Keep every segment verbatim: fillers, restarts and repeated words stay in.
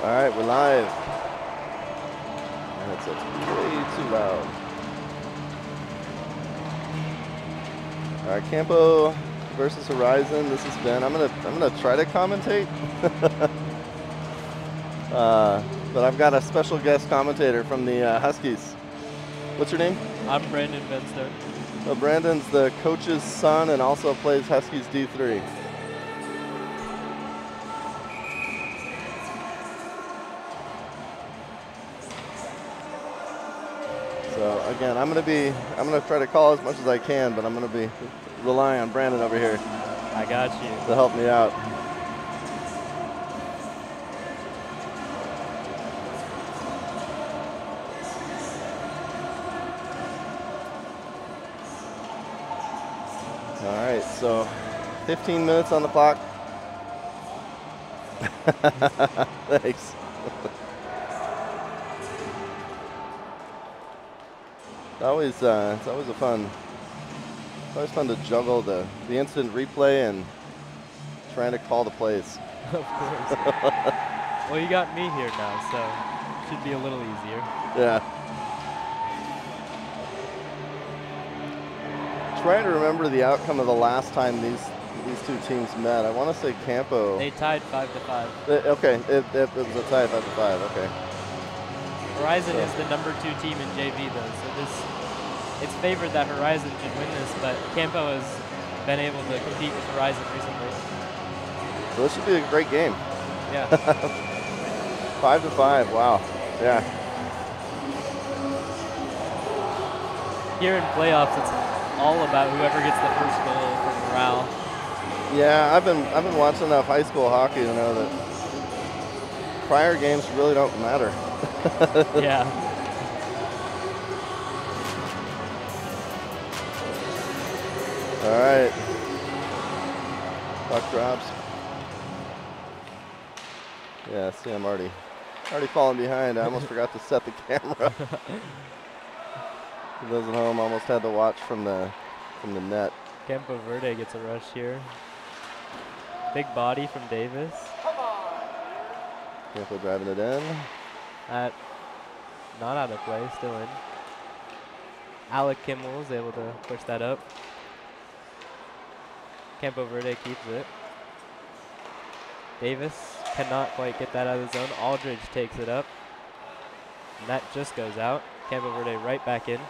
All right, we're live. That's way too loud. All right, Campo versus Horizon. This has been. I'm gonna. I'm gonna try to commentate. uh, but I've got a special guest commentator from the uh, Huskies. What's your name? I'm Brandon Benster. So Brandon's the coach's son and also plays Huskies D three. So again, I'm going to be, I'm going to try to call as much as I can, but I'm going to be relying on Brandon over here. I got you. To help me out. All right, so fifteen minutes on the clock. Thanks. It's always, uh, it's always a fun, it's always fun to juggle the, the instant replay and trying to call the plays. Of course. Well, you got me here now, so it should be a little easier. Yeah. Trying to remember the outcome of the last time these these two teams met. I want to say Campo. They tied five to five. It, okay, it, it, it was a tie five to five. Okay. Horizon so. is the number two team in J V, though, so this it's favored that Horizon should win this, but Campo has been able to compete with Horizon recently. So this should be a great game. Yeah. Five to five. Wow. Yeah. Here in playoffs, it's all about whoever gets the first goal for morale. Yeah, I've been I've been watching enough high school hockey to know that prior games really don't matter. Yeah. All right. Puck drops. Yeah, see, I'm already already falling behind. I almost forgot to set the camera. Those at home almost had to watch from the from the net. Campo Verde gets a rush here. Big body from Davis. Campo driving it in. At not out of play, still in. Alec Kimmel is able to push that up. Campo Verde keeps it. Davis cannot quite get that out of the zone. Aldridge takes it up. And that just goes out. Campo Verde right back in.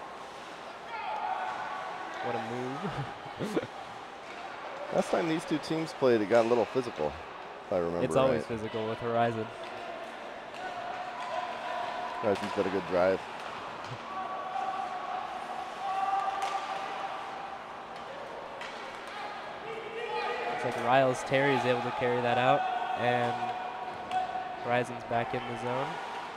What a move. Last time these two teams played, it got a little physical, if I remember It's always right. physical with Horizon. Horizon's got a good drive. Looks like Riles Terry is able to carry that out, and Horizon's back in the zone.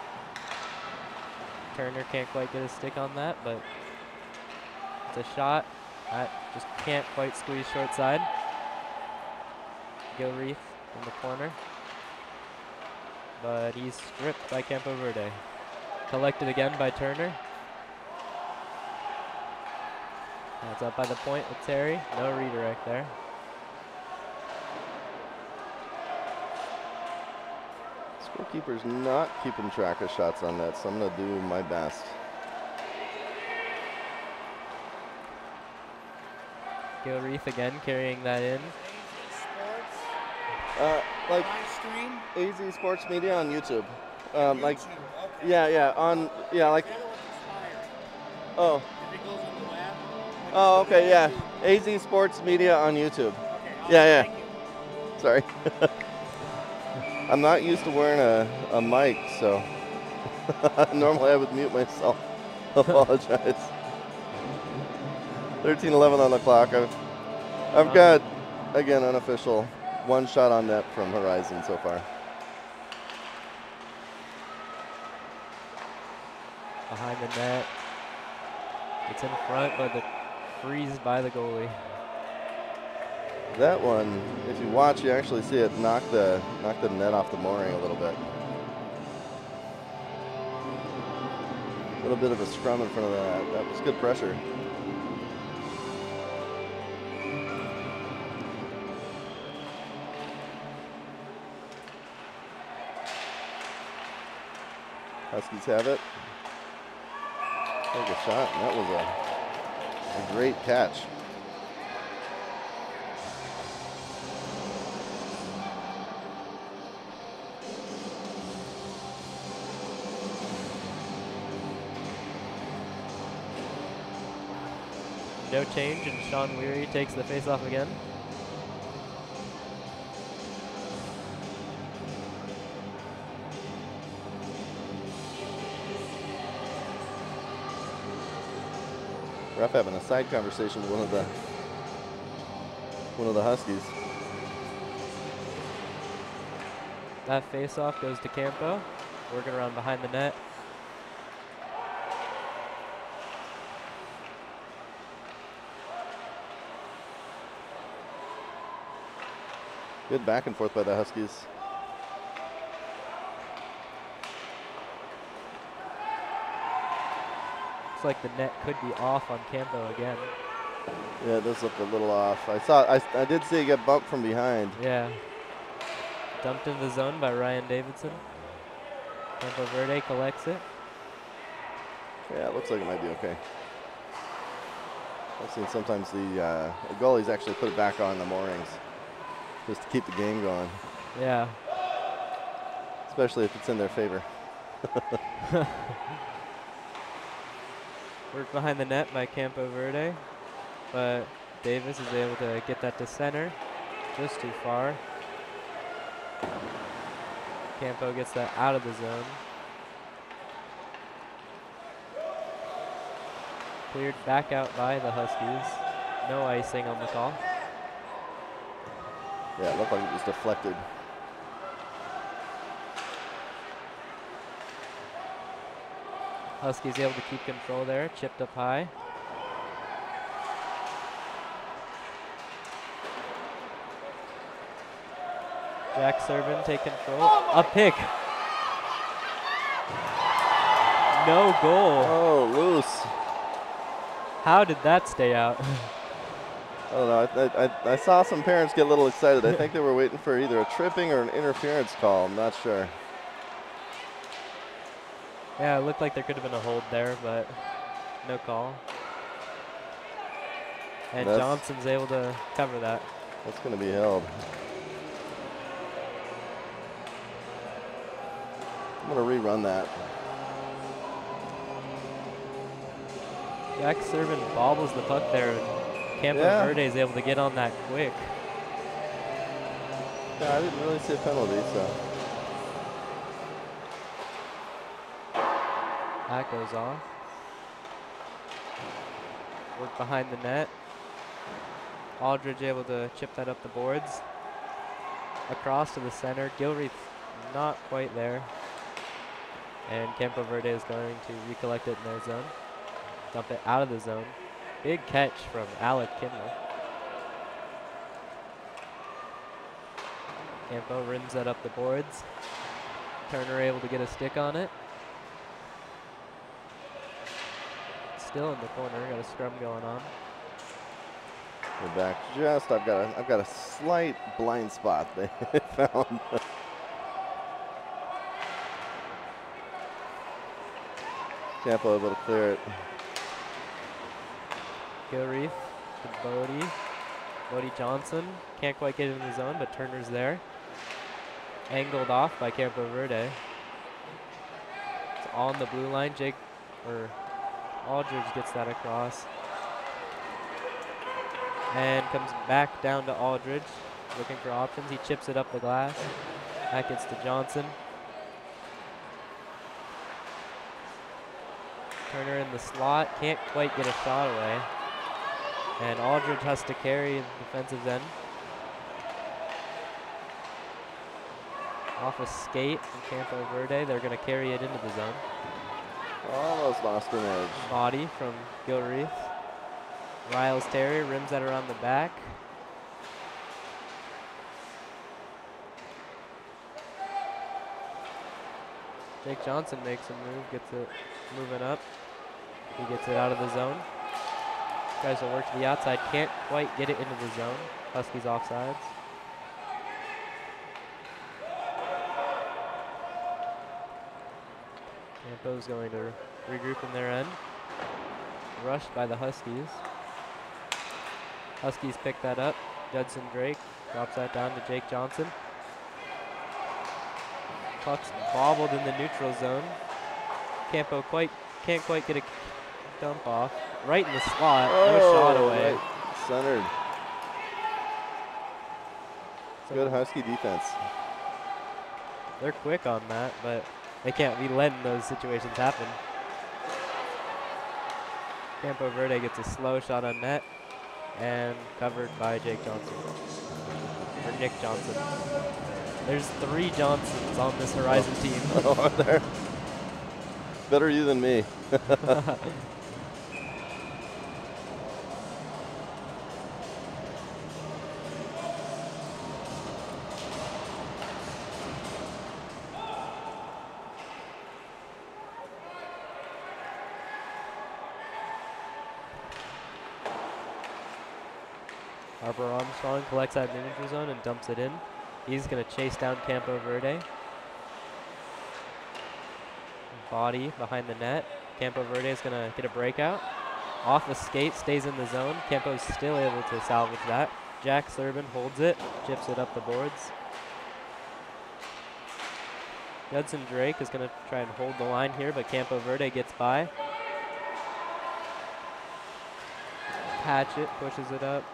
Turner can't quite get a stick on that, but it's a shot. That just can't quite squeeze short side. Gilreath in the corner. But he's stripped by Campo Verde. Collected again by Turner. That's up by the point with Terry. No redirect there. Scorekeeper's not keeping track of shots on net, so I'm going to do my best. Gilreath again carrying that in. Uh, like A Z Sports Media on YouTube. Um, like, yeah, yeah, on, yeah, like. Oh. Oh, okay, yeah. A Z Sports Media on YouTube. Yeah, yeah. Sorry. I'm not used to wearing a, a mic, so normally I would mute myself. Apologize. thirteen eleven on the clock. I've, I've got, again, unofficial, one shot on net from Horizon so far. Behind the net. It's in front, but the freeze by the goalie. That one, if you watch, you actually see it knock the knock the net off the mooring a little bit. A little bit of a scrum in front of that. That was good pressure. Huskies have it. Take a shot, and that was a, a great catch. No change, and Sean Weary takes the face-off again. Ref having a side conversation with one of the one of the Huskies. That face-off goes to Campo, working around behind the net. Good back and forth by the Huskies. Looks like the net could be off on Campo again. Yeah, it does look a little off. I saw, I, I did see it get bumped from behind. Yeah. Dumped into the zone by Ryan Davidson. Campo Verde collects it. Yeah, it looks like it might be okay. I've seen sometimes the, uh, the goalies actually put it back on the moorings just to keep the game going. Yeah. Especially if it's in their favor. Work behind the net by Campo Verde, but Davis is able to get that to center, just too far. Campo gets that out of the zone. Cleared back out by the Huskies. No icing on the call. Yeah, it looked like it was deflected. Huskies able to keep control there, chipped up high. Jack Servin take control. A pick. No goal. Oh, loose. How did that stay out? I don't know. I, I, I saw some parents get a little excited. I think they were waiting for either a tripping or an interference call. I'm not sure. Yeah, it looked like there could have been a hold there, but no call. And That's Johnson's able to cover that. That's going to be held. I'm going to rerun that. Jack Servin bobbles the puck there, and Campo Yeah. Verde is able to get on that quick. Yeah, I didn't really see a penalty, so. That goes off. Work behind the net. Aldridge able to chip that up the boards. Across to the center. Gilreath not quite there. And Campo Verde is going to recollect it in their zone. Dump it out of the zone. Big catch from Alec Kimmel. Campo rims that up the boards. Turner able to get a stick on it. Still in the corner, got a scrum going on. We're back just, I've got a, I've got a slight blind spot they found. Campo able to clear it. Gilreath to Bodie. Bodie Johnson can't quite get in the zone, but Turner's there. Angled off by Campo Verde. It's on the blue line. Jake, or Aldridge gets that across. And comes back down to Aldridge, looking for options. He chips it up the glass. That gets to Johnson. Turner in the slot, can't quite get a shot away. And Aldridge has to carry the defensive end. Off a skate from Campo Verde, they're going to carry it into the zone. Almost lost an edge. Body from Gilreath. Riles Terry rims that around the back. Jake Johnson makes a move, gets it moving up. He gets it out of the zone. Tries to work to the outside, can't quite get it into the zone. Huskies offsides. Campo's going to regroup in their end. Rushed by the Huskies. Huskies pick that up. Judson Drake drops that down to Jake Johnson. Puck's bobbled in the neutral zone. Campo quite can't quite get a dump off. Right in the slot, oh, no shot away. Right centered. So good Husky defense. They're quick on that, but they can't be letting those situations happen. Campo Verde gets a slow shot on net and covered by Jake Johnson, or Nick Johnson. There's three Johnsons on this Horizon oh. team. Oh, are there? Better you than me. Harper Armstrong collects that neutral zone and dumps it in. He's going to chase down Campo Verde. Body behind the net. Campo Verde is going to get a breakout. Off the skate, stays in the zone. Campo's still able to salvage that. Jack Serban holds it, chips it up the boards. Judson Drake is going to try and hold the line here, but Campo Verde gets by. Hatchet pushes it up.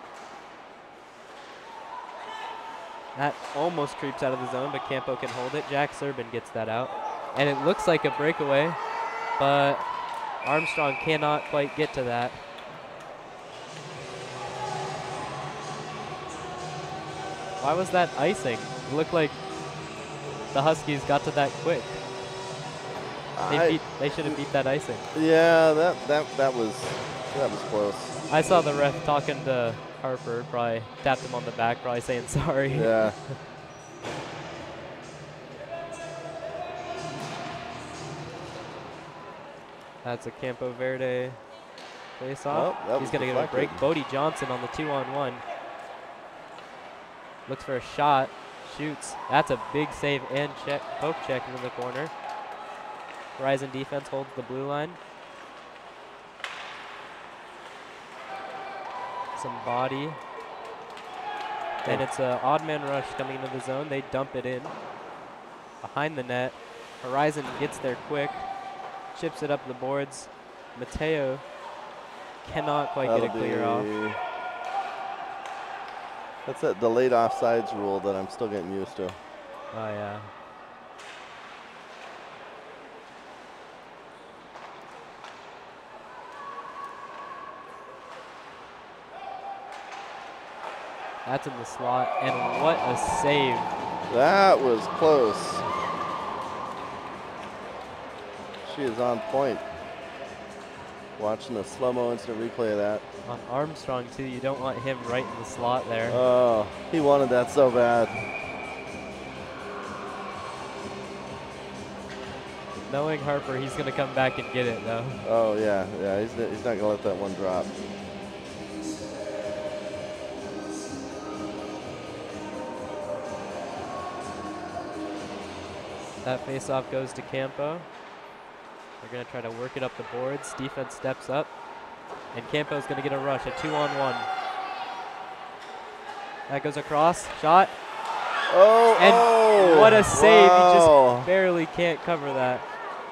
That almost creeps out of the zone, but Campo can hold it. Jack Serban gets that out. And it looks like a breakaway, but Armstrong cannot quite get to that. Why was that icing? It looked like the Huskies got to that quick. They, I, beat, they should have beat that icing. Yeah, that that that was that was close. I saw the ref talking to Harper, probably tapped him on the back, probably saying sorry. Yeah. That's a Campo Verde face off. Oh, he's going to get a break. Bodie Johnson on the two on one. Looks for a shot, shoots. That's a big save and check, poke check into the corner. Horizon defense holds the blue line. Some body. Okay. And it's an odd man rush coming into the zone. They dump it in behind the net. Horizon gets there quick. Chips it up the boards. Mateo cannot quite That'll get a clear off. That's that delayed offsides rule that I'm still getting used to. Oh, yeah. That's in the slot, and what a save. That was close. She is on point. Watching the slow-mo instant replay of that. On Armstrong, too. You don't want him right in the slot there. Oh, he wanted that so bad. Knowing Harper, he's going to come back and get it, though. Oh, yeah. Yeah, he's, he's not going to let that one drop. That face-off goes to Campo. They're going to try to work it up the boards. Defense steps up. And Campo's going to get a rush, a two-on-one. That goes across. Shot. Oh, and oh, what a save. wow. He just barely can't cover that.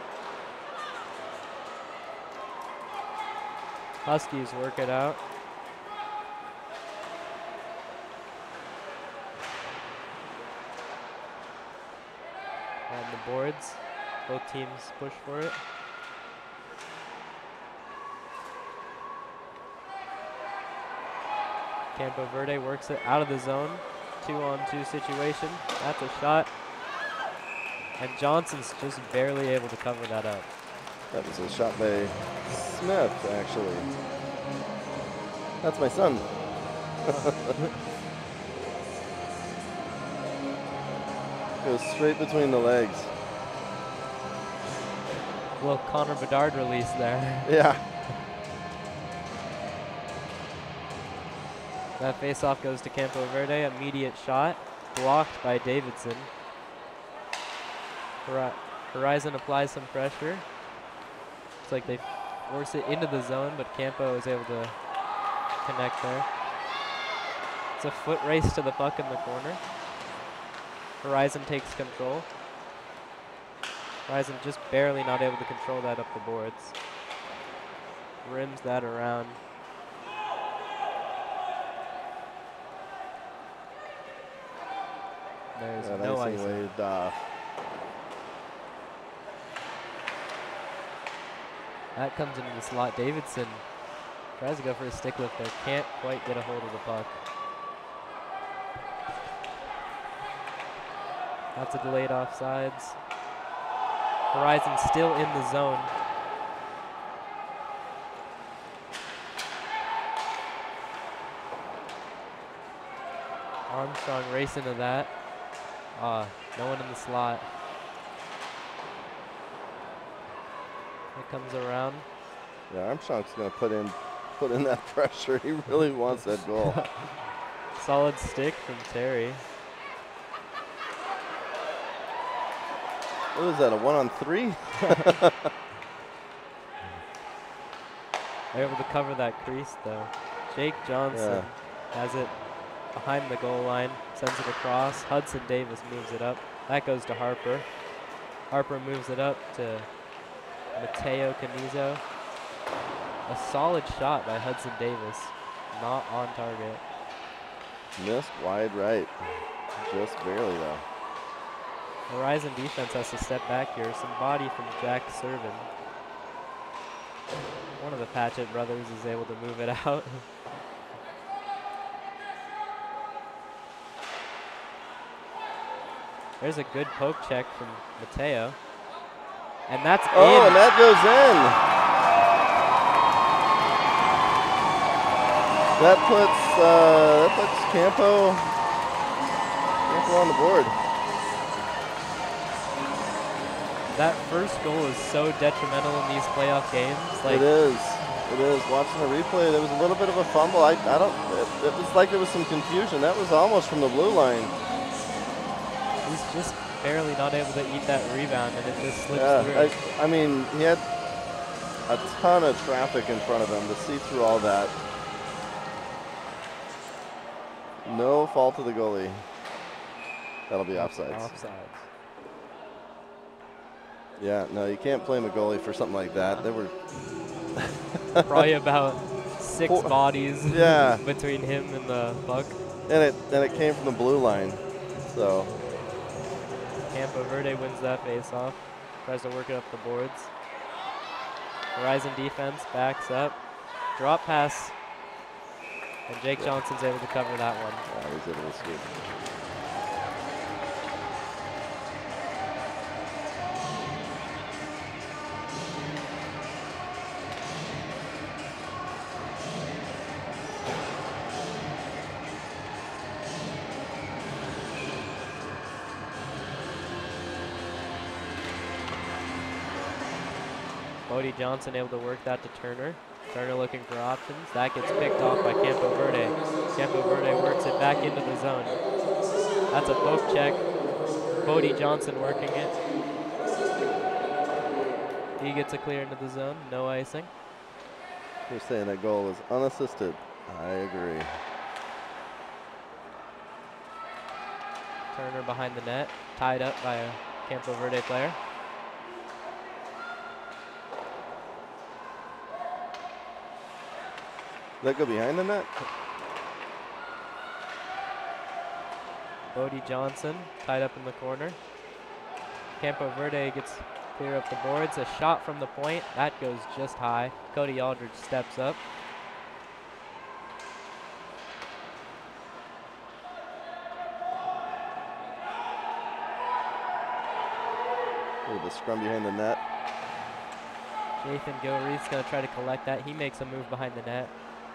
Huskies work it out. On the boards. Both teams push for it. Campo Verde works it out of the zone. Two on two situation. That's a shot. And Johnson's just barely able to cover that up. That was a shot by Smith, actually. That's my son. Goes straight between the legs. Little Connor Bedard release there. Yeah. That face-off goes to Campo Verde. Immediate shot. Blocked by Davidson. Horizon applies some pressure. Looks like they force it into the zone, but Campo is able to connect there. It's a foot race to the puck in the corner. Horizon takes control. Horizon just barely not able to control that up the boards. Rims that around. There's yeah, no icing icing. waved off. That comes into the slot. Davidson tries to go for a stick lift there. Can't quite get a hold of the puck. That's a delayed offsides. Horizon still in the zone. Armstrong racing to that. Ah, no one in the slot. It comes around. Yeah, Armstrong's gonna put in, put in that pressure. He really wants that goal. Solid stick from Terry. What is that, a one on three? They're able to cover that crease though. Jake Johnson yeah. has it behind the goal line, sends it across. Hudson Davis moves it up. That goes to Harper. Harper moves it up to Mateo Canizo. A solid shot by Hudson Davis, not on target. Missed wide right, just barely though. Horizon defense has to step back here. Some body from Jack Servin. One of the Patchett brothers is able to move it out. There's a good poke check from Mateo. And that's oh, in. Oh, and that goes in. That puts, uh, that puts Campo, Campo on the board. That first goal is so detrimental in these playoff games. Like it is. It is. Watching the replay, there was a little bit of a fumble. I, I don't. It, it was like there was some confusion. That was almost from the blue line. He's just barely not able to eat that rebound, and it just slips yeah, through. I, I mean, he had a ton of traffic in front of him to see through all that. No fault of the goalie. That'll be offsides. Offsides. Yeah, no, you can't blame a goalie for something like that. There were probably about six Four. bodies yeah. between him and the puck. And it and it came from the blue line. So Campo Verde wins that face-off. Tries to work it up the boards. Horizon defense backs up. Drop pass. And Jake Johnson's able to cover that one. Yeah, he's able to sweep. Bodie Johnson able to work that to Turner. Turner looking for options. That gets picked off by Campo Verde. Campo Verde works it back into the zone. That's a poke check. Bodie Johnson working it. He gets a clear into the zone. No icing. You're saying that goal was unassisted. I agree. Turner behind the net. Tied up by a Campo Verde player. Does that go behind the net? Bodie Johnson tied up in the corner. Campo Verde gets clear up the boards. A shot from the point. That goes just high. Cody Aldridge steps up. Ooh, the scrum behind the net. Nathan Gilreath's going to try to collect that. He makes a move behind the net.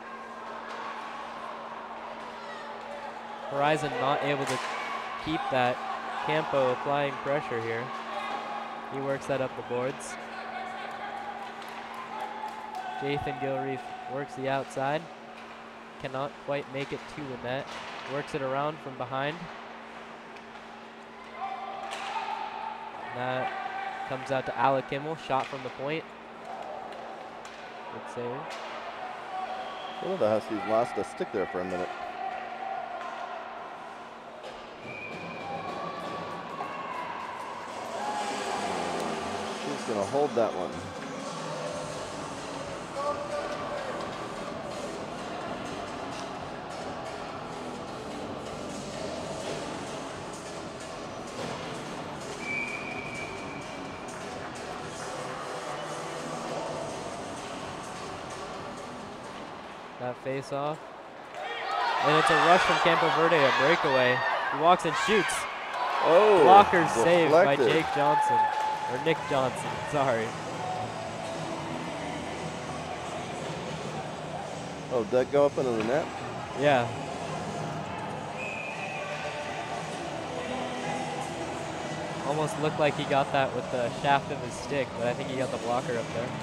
Horizon not able to keep that. Campo applying pressure here. He works that up the boards. Nathan Gilreath works the outside. Cannot quite make it to the net. Works it around from behind. That comes out to Alec Kimmel. Shot from the point. Good save. One of the Huskies lost a stick there for a minute. She's going to hold that one. That face off. And it's a rush from Campo Verde, a breakaway. He walks and shoots. Oh, Blocker saved by deflected. Jake Johnson, or Nick Johnson, sorry. Oh, did that go up into the net? Yeah. Almost looked like he got that with the shaft of his stick, but I think he got the blocker up there.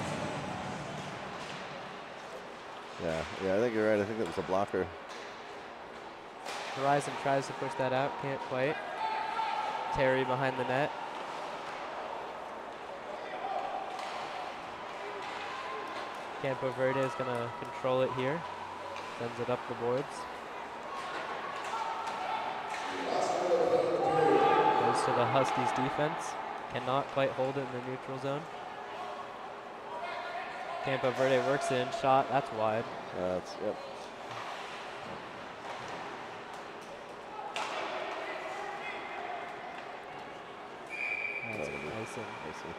Yeah, yeah, I think you're right. I think it was a blocker. Horizon tries to push that out, can't quite. Terry behind the net. Campo Verde is going to control it here. Sends it up the boards. Goes to the Huskies defense. Cannot quite hold it in the neutral zone. Campo Verde works in, shot, that's wide. Uh, that's, yep. That's Oh, nice and I see.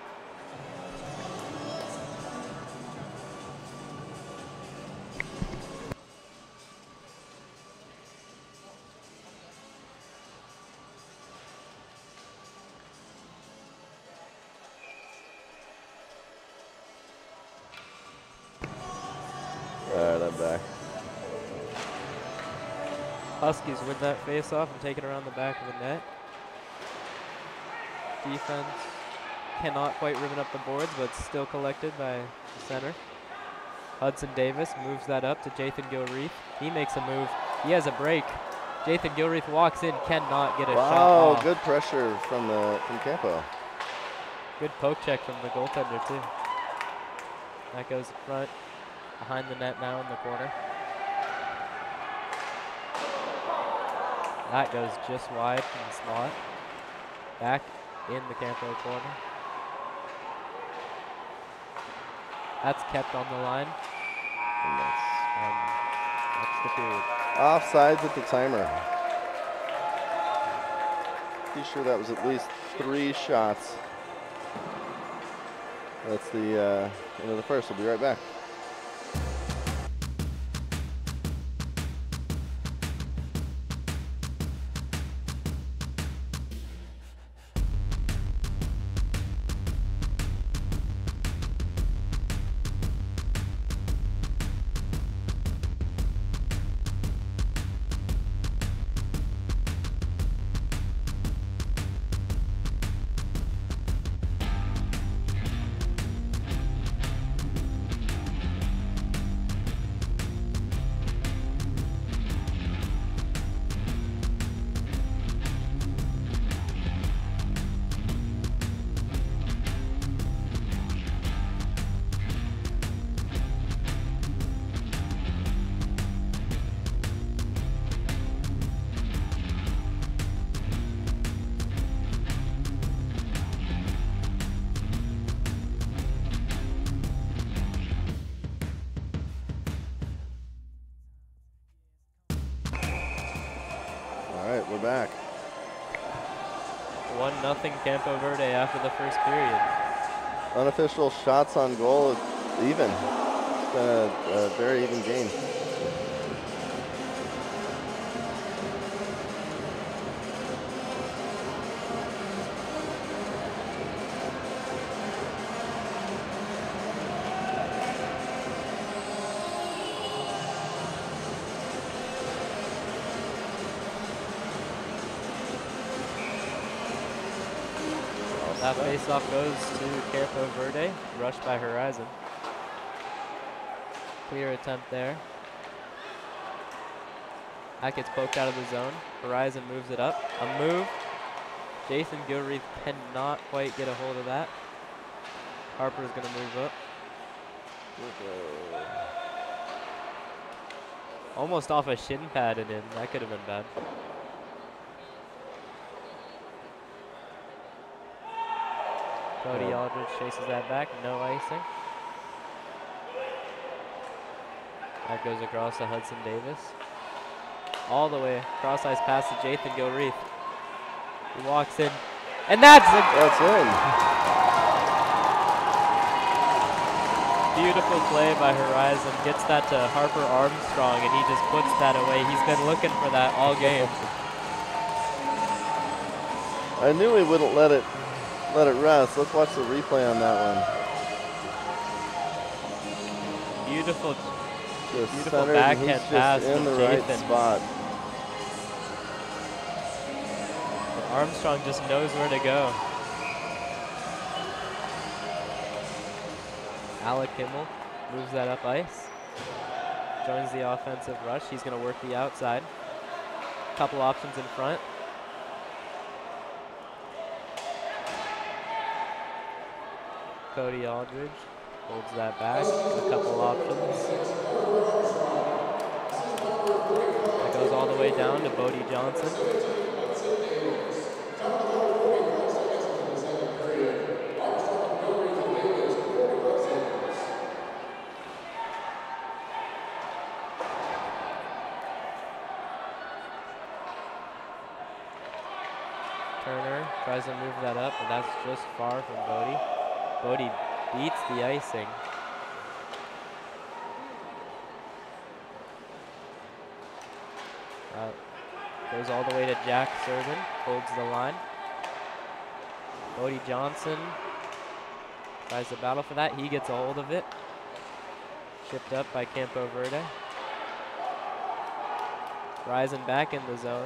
All right, I'm back. Huskies win that face-off and take it around the back of the net. Defense cannot quite ribbon up the boards, but still collected by the center. Hudson Davis moves that up to Jathan Gilreath. He makes a move. He has a break. Jathan Gilreath walks in, cannot get a wow, shot off. Wow, good pressure from the from Campo. Good poke check from the goaltender too. That goes in front, behind the net now in the corner. That goes just wide from the slot. Back in the Campo corner. That's kept on the line. And that's And that's the period. offsides at the timer. Pretty sure that was at least three shots. That's the uh, end of the first. We'll be right back. We're back. One nothing Campo Verde after the first period. Unofficial shots on goal, even. It's been a, a very even game. That faceoff goes to Campo Verde, rushed by Horizon. Clear attempt there. That gets poked out of the zone. Horizon moves it up. A move. Jathan Gilreath cannot quite get a hold of that. Harper's going to move up. Almost off a shin pad and in. That could have been bad. Cody Yeah. Aldridge chases that back. No icing. That goes across to Hudson Davis. All the way. Cross ice pass to Jathan Gilreath. He walks in. And that's a That's in. Beautiful play by Horizon. Gets that to Harper Armstrong, and he just puts that away. He's been looking for that all game. I knew he wouldn't let it let it rest. Let's watch the replay on that one. Beautiful, Just beautiful centered, and backhand he's pass just in from the right Jathan. spot. Armstrong just knows where to go. Alec Kimmel moves that up ice. Joins the offensive rush. He's going to work the outside. Couple options in front. Cody Aldridge holds that back. A couple options. That goes all the way down to Bodie Johnson. Turner tries to move that up, but that's just far from Bodie. Bodie beats the icing. Uh, goes all the way to Jack Servin, holds the line. Bodie Johnson tries to battle for that. He gets a hold of it. Chipped up by Campo Verde. Rising back in the zone.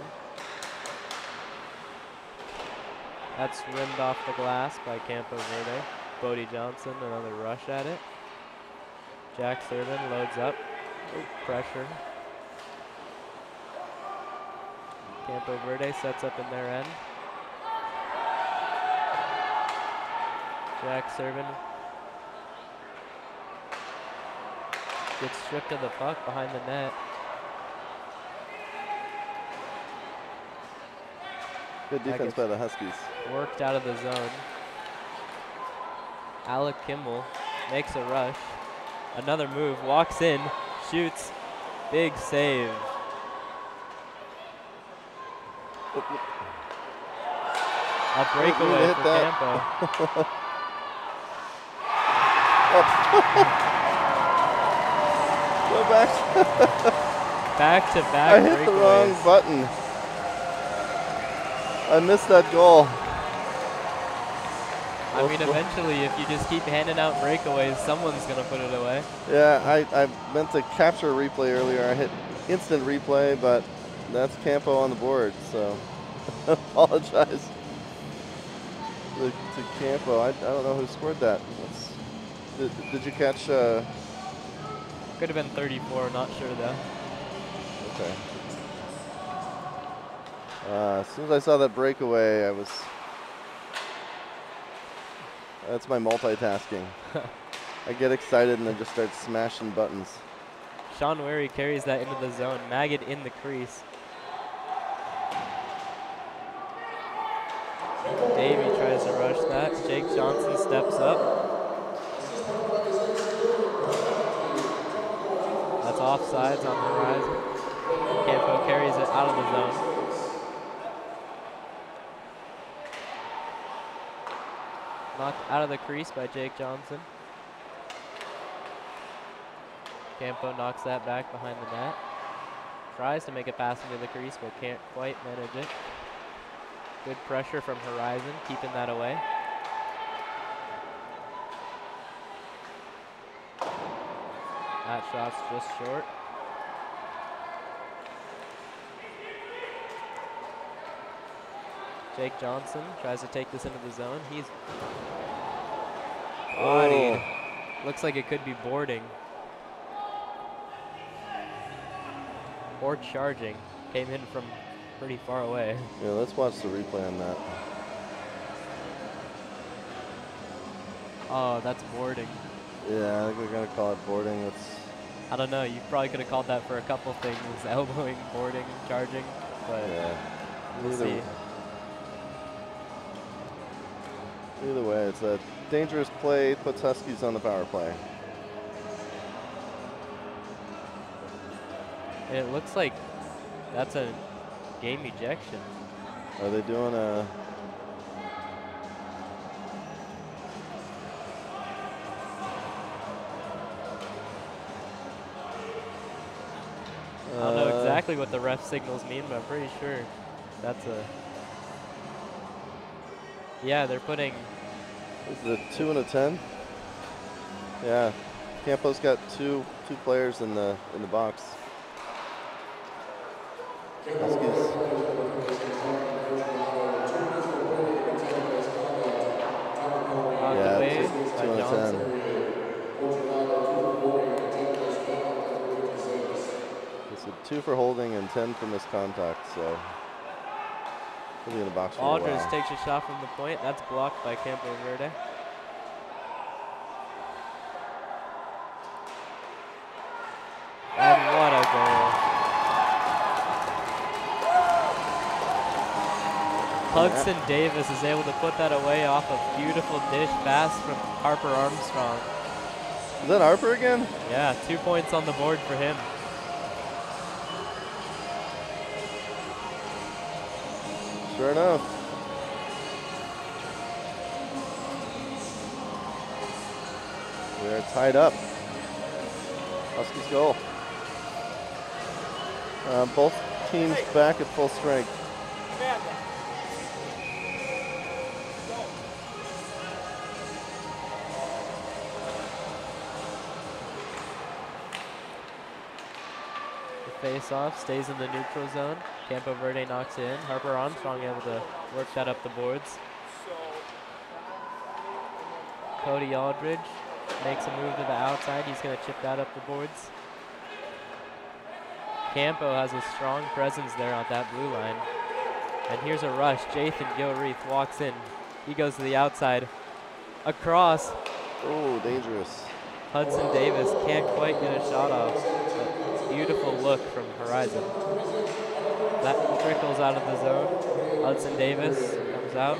That's rimmed off the glass by Campo Verde. Bodie Johnson, another rush at it. Jack Servin loads up. Ooh, pressure. Campo Verde sets up in their end. Jack Servin gets stripped of the puck behind the net. Good defense by the Huskies. Worked out of the zone. Alec Kimmel makes a rush. Another move, walks in, shoots. Big save. A breakaway for Campo. Go back. Back to back I hit breakaways. the wrong button. I missed that goal. I mean, eventually, if you just keep handing out breakaways, someone's going to put it away. Yeah, I, I meant to capture a replay earlier. I hit instant replay, but that's Campo on the board, so apologize to, to Campo. I, I don't know who scored that. That's, did, did you catch? Uh, Could have been thirty-four, not sure though. Okay. Uh, as soon as I saw that breakaway, I was. That's my multitasking. I get excited and then just start smashing buttons. Sean Wary carries that into the zone. Maggot in the crease. Davey tries to rush that. Jake Johnson steps up. That's offsides on the horizon. Campo carries it out of the zone. Knocked out of the crease by Jake Johnson. Campo knocks that back behind the net. Tries to make a pass into the crease, but can't quite manage it. Good pressure from Horizon, keeping that away. That shot's just short. Jake Johnson tries to take this into the zone. He's bodied. Oh. Looks like it could be boarding. Or charging. Came in from pretty far away. Yeah, let's watch the replay on that. Oh, that's boarding. Yeah, I think we're gonna call it boarding. It's. I don't know. You probably could have called that for a couple things: elbowing, boarding, charging. But yeah. we'll Either, see. Either way, it's a dangerous play. Puts Huskies on the power play. And it looks like that's a game ejection. Are they doing a? I don't know exactly what the ref signals mean, but I'm pretty sure that's a. Yeah, they're putting. Is it a two and a ten? Yeah, Campo's got two two players in the in the box. Huskies. Yeah, two, two and a ten. It's a two for holding and ten for miscontact, so he'll be in the box for a Aldridge while. takes a shot from the point. That's blocked by Campo Verde. And what a goal. Hudson Davis is able to put that away off a beautiful dish pass from Harper Armstrong. Is that Harper again? Yeah, two points on the board for him. Sure enough. We're tied up. Huskies goal. Uh, both teams back at full strength. Face-off, stays in the neutral zone. Campo Verde knocks it in. Harper Armstrong able to work that up the boards. Cody Aldridge makes a move to the outside. He's going to chip that up the boards. Campo has a strong presence there on that blue line. And here's a rush. Jathan Gilreath walks in. He goes to the outside. Across. Oh, dangerous. Hudson Davis can't quite get a shot off. Beautiful look from Horizon. That trickles out of the zone. Hudson Davis comes out.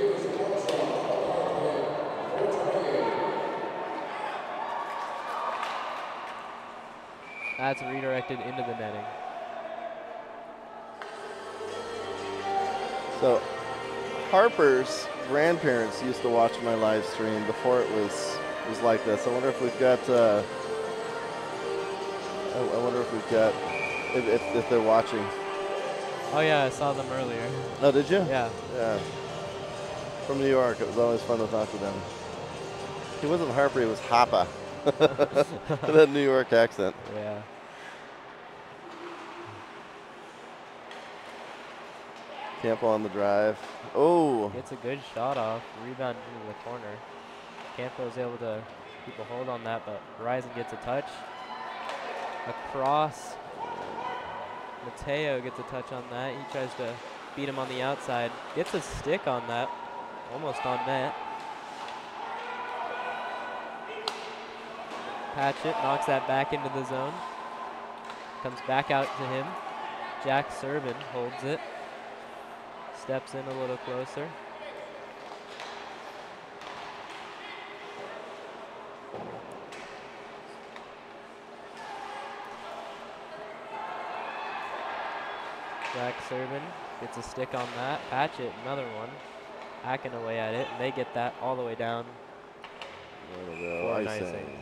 That's redirected into the netting. So Harper's grandparents used to watch my live stream before it was was like this. I wonder if we've got uh, I, I wonder if we've got if, if, if they're watching. Oh yeah, I saw them earlier. Oh, did you? Yeah. Yeah. From New York. It was always fun to talk to them. He wasn't Harper, he was Hapa. That New York accent. Yeah. Campo on the drive. Oh. Gets a good shot off. Rebound into the corner. Campo's able to keep a hold on that, but Horizon gets a touch. Across. Mateo gets a touch on that. He tries to beat him on the outside. Gets a stick on that. Almost on net. Patchett knocks that back into the zone. Comes back out to him. Jack Servin holds it. Steps in a little closer. Jack Servin gets a stick on that. Patchett, another one. Hacking away at it, and they get that all the way down. There we go, for icing. icing.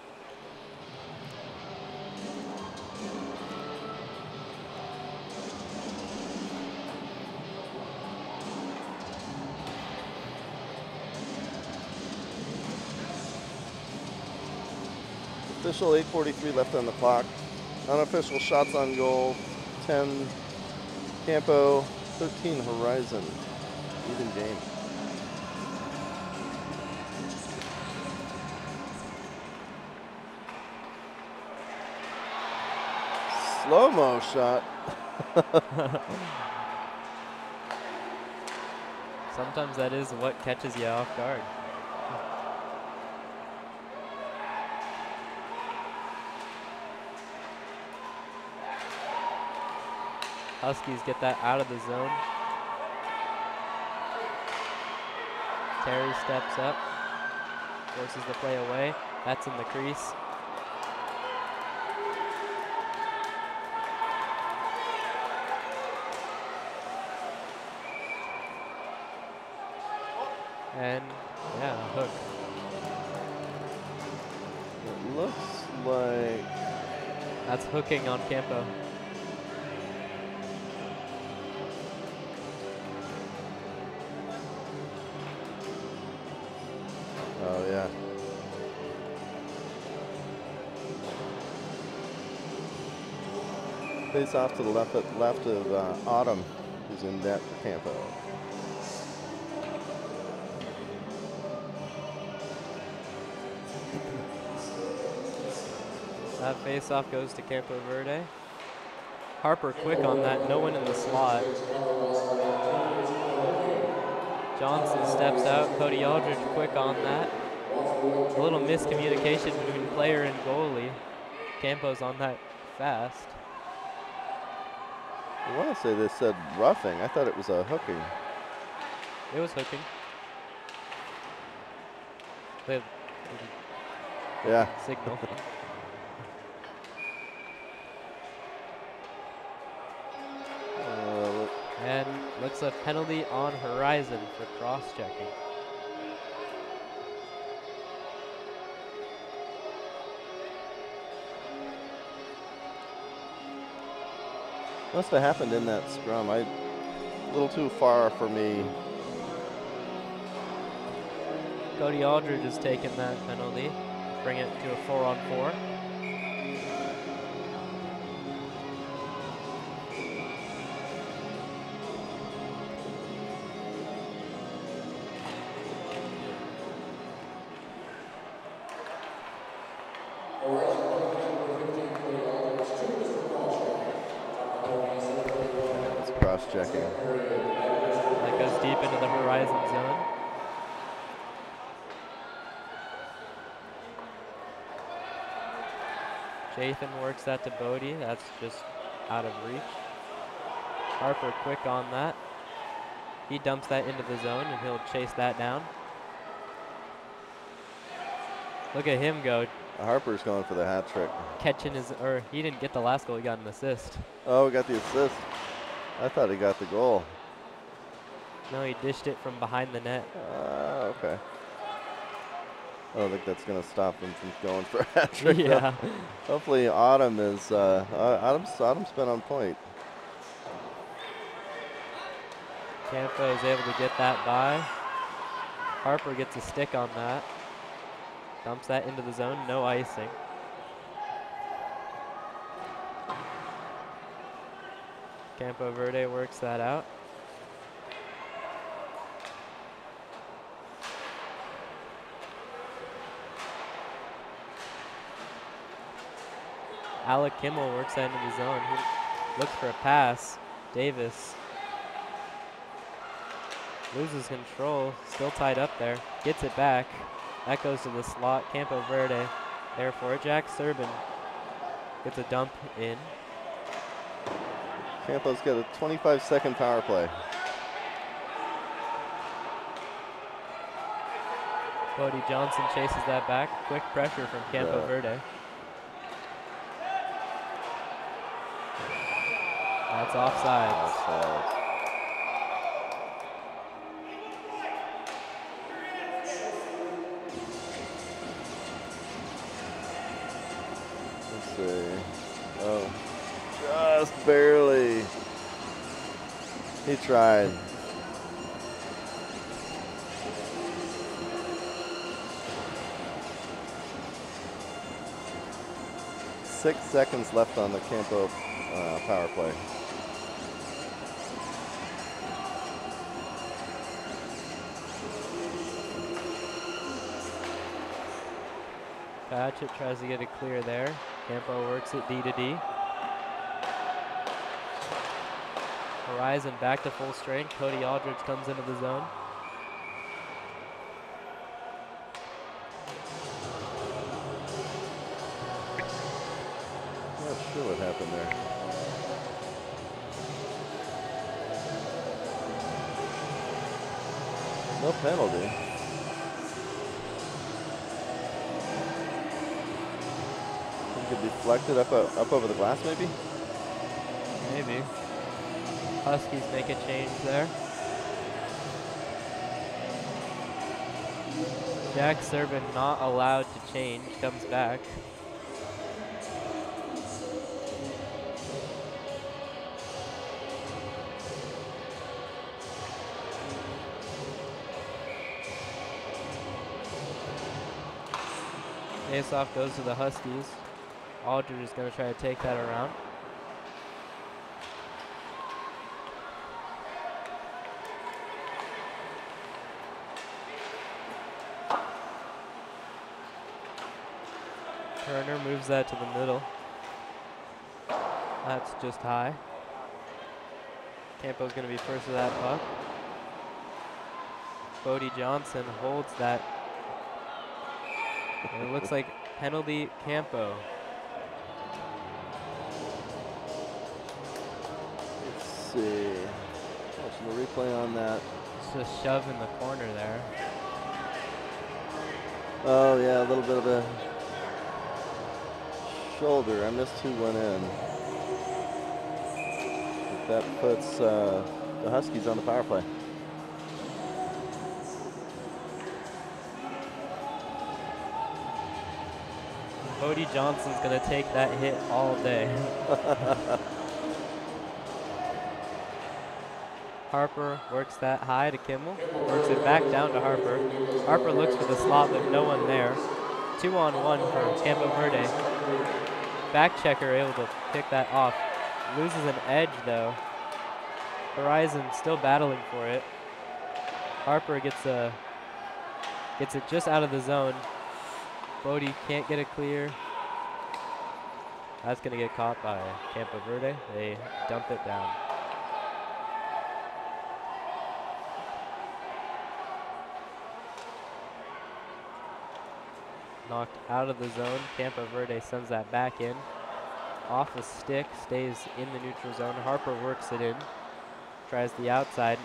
Official eight forty-three left on the clock. Unofficial shots on goal, ten Campo, thirteen Horizon. Even game. Slow-mo shot. Sometimes that is what catches you off guard. Huskies get that out of the zone. Terry steps up, forces the play away. That's in the crease. And yeah, hook. It looks like that's hooking on Campo. Oh yeah. Face off to the left left of uh, Autumn, who's in net for Campo. That face-off goes to Campo Verde. Harper quick on that, no one in the slot. Johnson steps out, Cody Aldridge quick on that. A little miscommunication between player and goalie. Campo's on that fast. I want to say they said roughing. I thought it was a hooking. It was hooking. They yeah. Signal. uh, and looks a penalty on Horizon for cross-checking. Must have happened in that scrum. I, a little too far for me. Cody Aldridge has taken that penalty, bring it to a four on four. Checking. That goes deep into the Horizon zone. Jathan works that to Bodie. That's just out of reach. Harper quick on that. He dumps that into the zone and he'll chase that down. Look at him go. Harper's going for the hat trick. Catching his, or he didn't get the last goal, he got an assist. Oh, we got the assist. I thought he got the goal. No, he dished it from behind the net. Uh, okay. I don't think that's going to stop him from going for a hat trick. Yeah. Hopefully Autumn is, uh, Autumn's, Autumn's been on point. Campo is able to get that by. Harper gets a stick on that. Dumps that into the zone, no icing. Campo Verde works that out. Alec Kimmel works that into the zone. He looks for a pass. Davis loses control, still tied up there. Gets it back. That goes to the slot. Campo Verde there for it. Jack Serban gets a dump in. Campo's got a twenty-five second power play. Cody Johnson chases that back. Quick pressure from Campo yeah. Verde. That's offside. Offsides. Let's see. Oh. Just barely. He tried. Six seconds left on the Campo uh, power play. Patchett tries to get it clear there. Campo works it D to D. Horizon back to full strength. Cody Aldridge comes into the zone. Not sure what happened there. No penalty. Think it deflected up, uh, up over the glass, maybe? Maybe. Huskies make a change there. Jack Serban not allowed to change, comes back. Face-off goes to the Huskies. Aldridge is going to try to take that around. Turner moves that to the middle. That's just high. Campo's going to be first with that puck. Bodie Johnson holds that. And it looks like penalty Campo. Let's see. Watching the replay on that. Just a shove in the corner there. Oh yeah, a little bit of a shoulder. I missed who went in. But that puts uh, the Huskies on the power play. Bodie Johnson's going to take that hit all day. Harper works that high to Kimmel, works it back down to Harper. Harper looks for the slot, but no one there. Two on one for Campo Verde. Back checker able to pick that off. Loses an edge though. Horizon still battling for it. Harper gets a gets it just out of the zone. Bodie can't get it clear. That's gonna get caught by Campo Verde. They dump it down. Knocked out of the zone. Campo Verde sends that back in. Off a stick, stays in the neutral zone. Harper works it in. Tries the outside.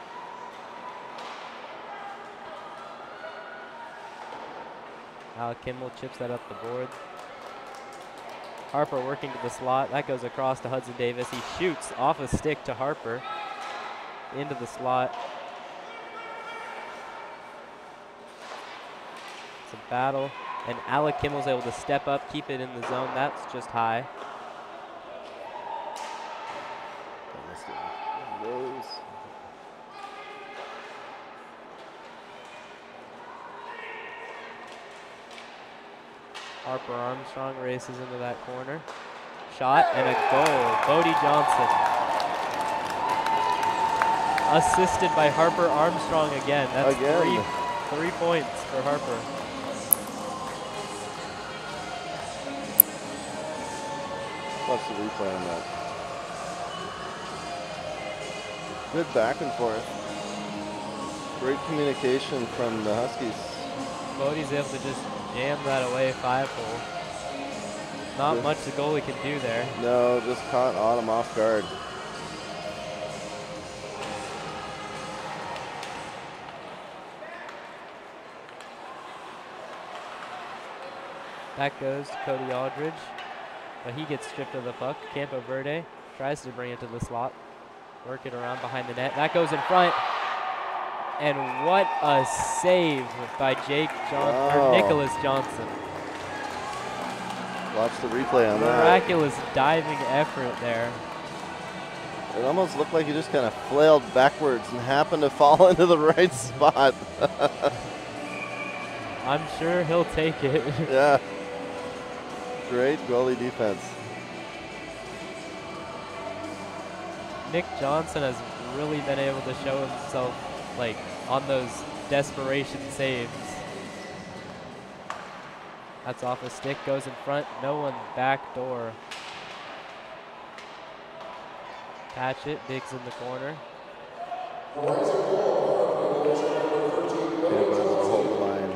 Alec Kimmel chips that up the board. Harper working to the slot. That goes across to Hudson Davis. He shoots off a stick to Harper. Into the slot. It's a battle. And Alec Kimmel's able to step up, keep it in the zone. That's just high. Harper Armstrong races into that corner. Shot and a goal. Bodie Johnson. Assisted by Harper Armstrong again. That's again. Three, three points for Harper. Watch the replay on that. Good back and forth. Great communication from the Huskies. Bodie's able to just jam that away five hole. Not much the goalie can do there. No, just caught Autumn off guard. That goes to Cody Aldridge, but he gets stripped of the puck. Campo Verde tries to bring it to the slot, work it around behind the net. That goes in front. And what a save by Jake Johnson, wow. or Nicholas Johnson. Watch the replay on that. Miraculous diving effort there. It almost looked like he just kind of flailed backwards and happened to fall into the right spot. I'm sure he'll take it. Yeah. Great goalie defense. Nick Johnson has really been able to show himself like on those desperation saves. That's off a stick, goes in front, no one back door. Patchett digs in the corner. Campo able to hold the line.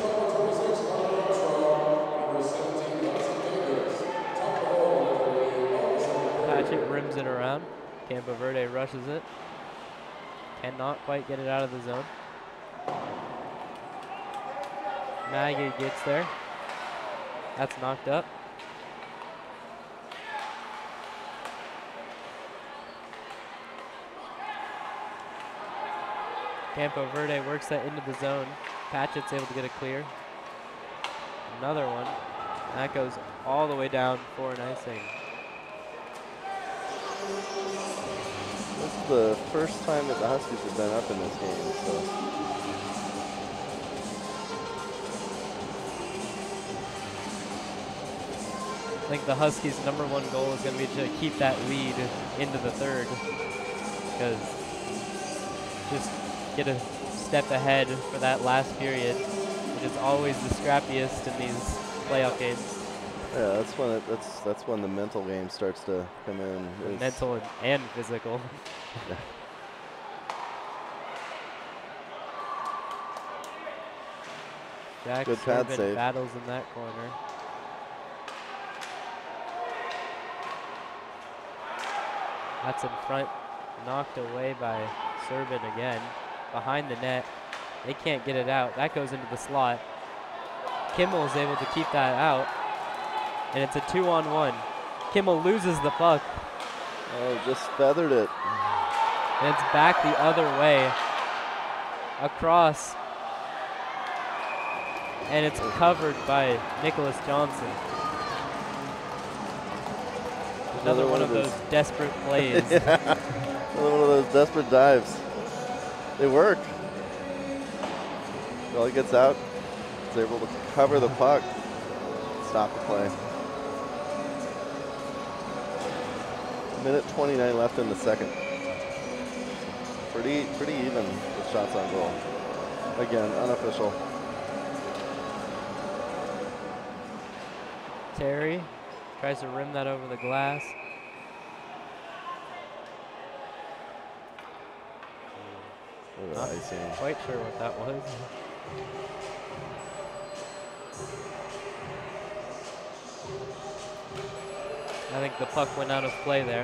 Patchett rims it around. Campo Verde rushes it. Cannot quite get it out of the zone. Maggie gets there. That's knocked up. Campo Verde works that into the zone. Patchett's able to get a clear. Another one. That goes all the way down for an icing. This is the first time that the Huskies have been up in this game, so. I think the Huskies' number one goal is going to be to keep that lead into the third, because just get a step ahead for that last period, which is always the scrappiest in these playoff games. Yeah, that's when it, that's that's when the mental game starts to come in. Mental and, and physical. Yeah. Jack Good pad Serban save. battles in that corner. That's in front, knocked away by Serban again. Behind the net, they can't get it out. That goes into the slot. Kimmel is able to keep that out, and it's a two on one. Kimmel loses the puck. Oh, just feathered it. And it's back the other way, across, and it's covered by Nicholas Johnson. Another, Another one, one of those desperate plays. Yeah. Another one of those desperate dives. They work. Well, he gets out. He's able to cover the puck. Stop the play. minute twenty-nine left in the second. Pretty, pretty even with shots on goal. Again, unofficial. Terry tries to rim that over the glass. Not quite sure what that was. I think the puck went out of play there.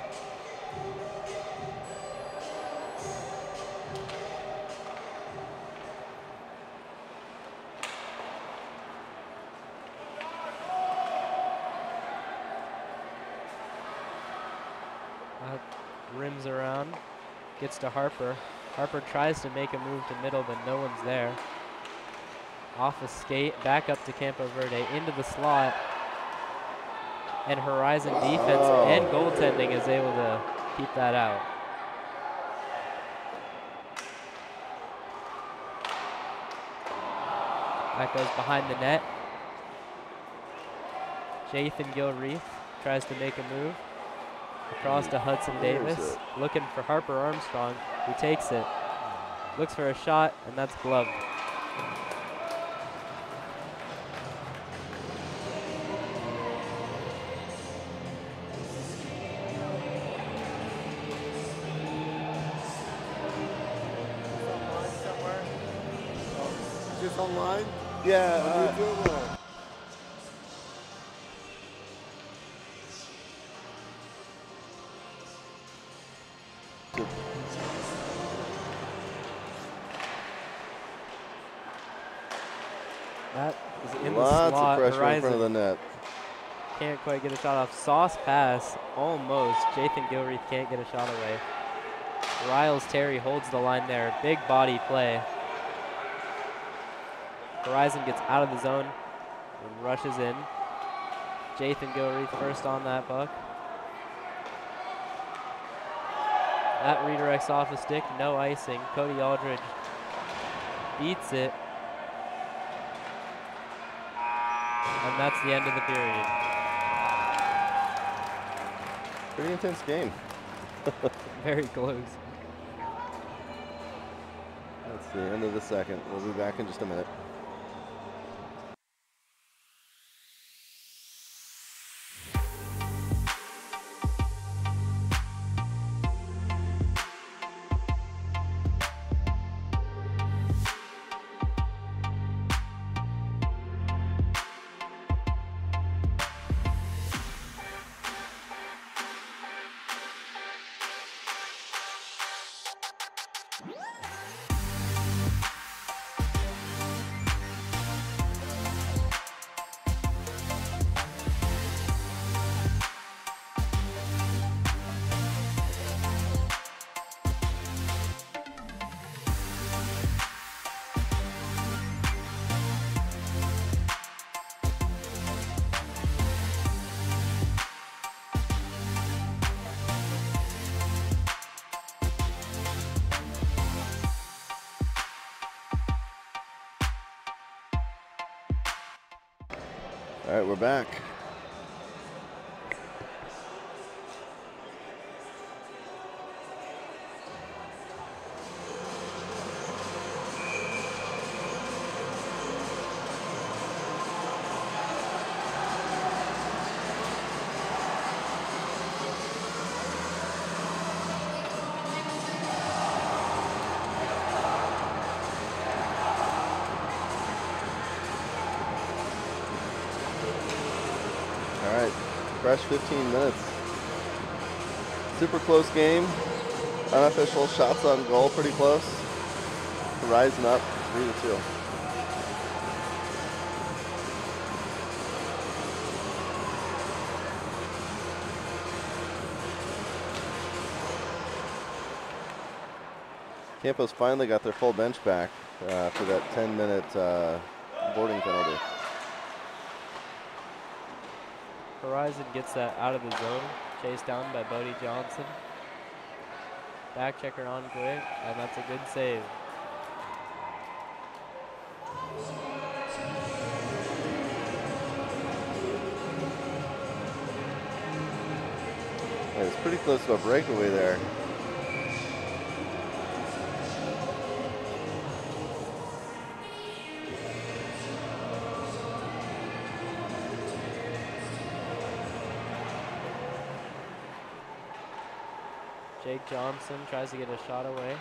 Rims around, gets to Harper. Harper tries to make a move to middle, but no one's there. Off a skate, back up to Campo Verde, into the slot. And Horizon defense oh. and goaltending is able to keep that out. That goes behind the net. Jathan Gilreath tries to make a move. Across to Hudson Davis, looking for Harper Armstrong, who takes it. Looks for a shot, and that's gloved. Is this online? Yeah. On Uh, YouTube or? That is in Lots the slot. of pressure Horizon in front of the net. Can't quite get a shot off. Sauce pass, almost. Jathan Gilreath can't get a shot away. Riles Terry holds the line there. Big body play. Horizon gets out of the zone and rushes in. Jathan Gilreath first on that puck. That redirects off a stick, no icing. Cody Aldridge beats it. And that's the end of the period. Pretty intense game. Very close. That's the end of the second. We'll be back in just a minute. All right, we're back. Fresh fifteen minutes. Super close game. Unofficial shots on goal, pretty close. Rising up three to two. Campos finally got their full bench back uh, for that ten minute uh, boarding penalty. Horizon gets that out of the zone, chased down by Bodie Johnson. Back checker on quick, and that's a good save. Yeah, it's pretty close to a breakaway there. Jake Johnson tries to get a shot away.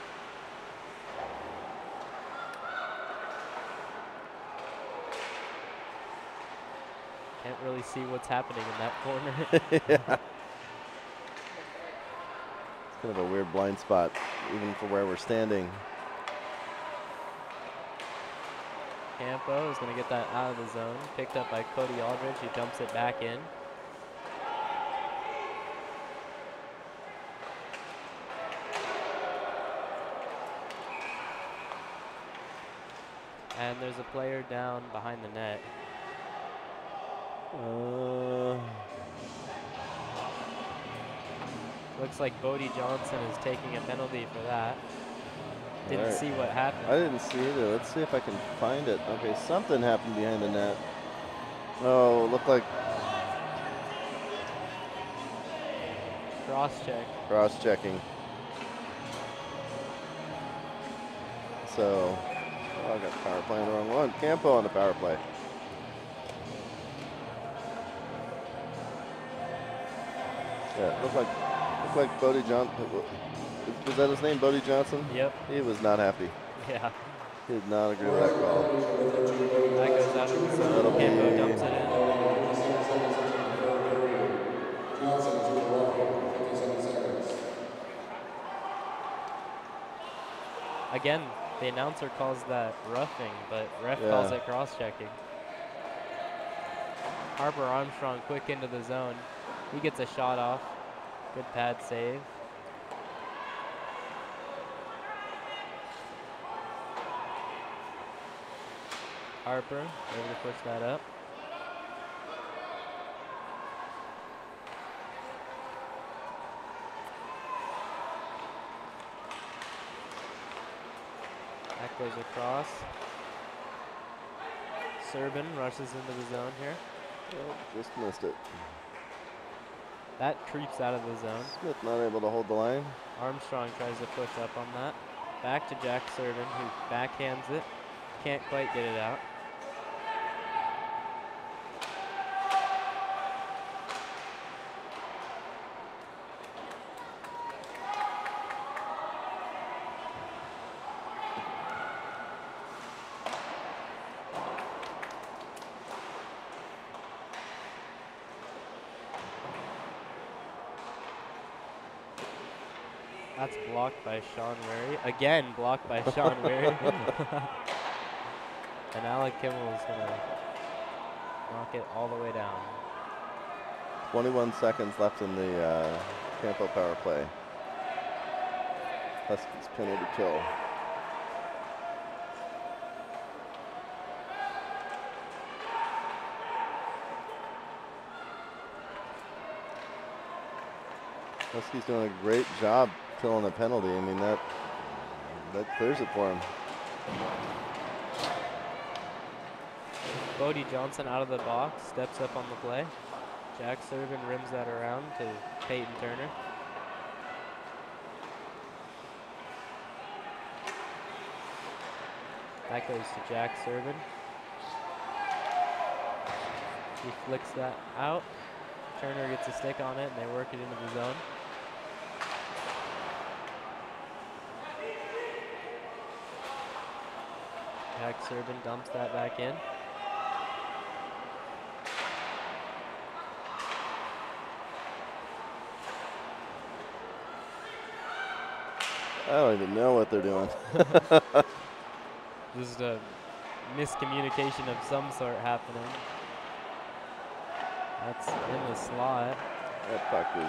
Can't really see what's happening in that corner. Yeah. It's kind of a weird blind spot, even for where we're standing. Campo is going to get that out of the zone. Picked up by Cody Aldridge, who dumps it back in. And there's a player down behind the net. Uh, Looks like Bodie Johnson is taking a penalty for that. Didn't right. see what happened. I didn't see it. Let's see if I can find it. Okay, something happened behind the net. Oh, looked like Cross check. cross checking. So, oh, I got power play on the wrong one. Campo on the power play. Yeah, it looked like looked like Bodie Johnson. Was that his name, Bodie Johnson? Yep. He was not happy. Yeah. He did not agree with that call. That goes out of the zone. Campo dumps it in. Again, the announcer calls that roughing, but ref Yeah. calls it cross-checking. Harper Armstrong quick into the zone. He gets a shot off. Good pad save. Harper able to push that up. That goes across. Serbin rushes into the zone here. Oh, just missed it. That creeps out of the zone. Smith not able to hold the line. Armstrong tries to push up on that. Back to Jack Serbin, who backhands it. Can't quite get it out. That's blocked by Sean Wary. Again, blocked by Sean Wary. And Alec Kimmel is going to knock it all the way down. twenty-one seconds left in the uh, Campo power play. Huskies penalty kill. Huskies doing a great job killing a penalty. I mean, that that clears it for him. Bodie Johnson out of the box, steps up on the play. Jack Servin rims that around to Peyton Turner. That goes to Jack Servin. He flicks that out. Turner gets a stick on it, and they work it into the zone. Jack Servin dumps that back in. I don't even know what they're doing. This is a miscommunication of some sort happening. That's in the slot. That puck is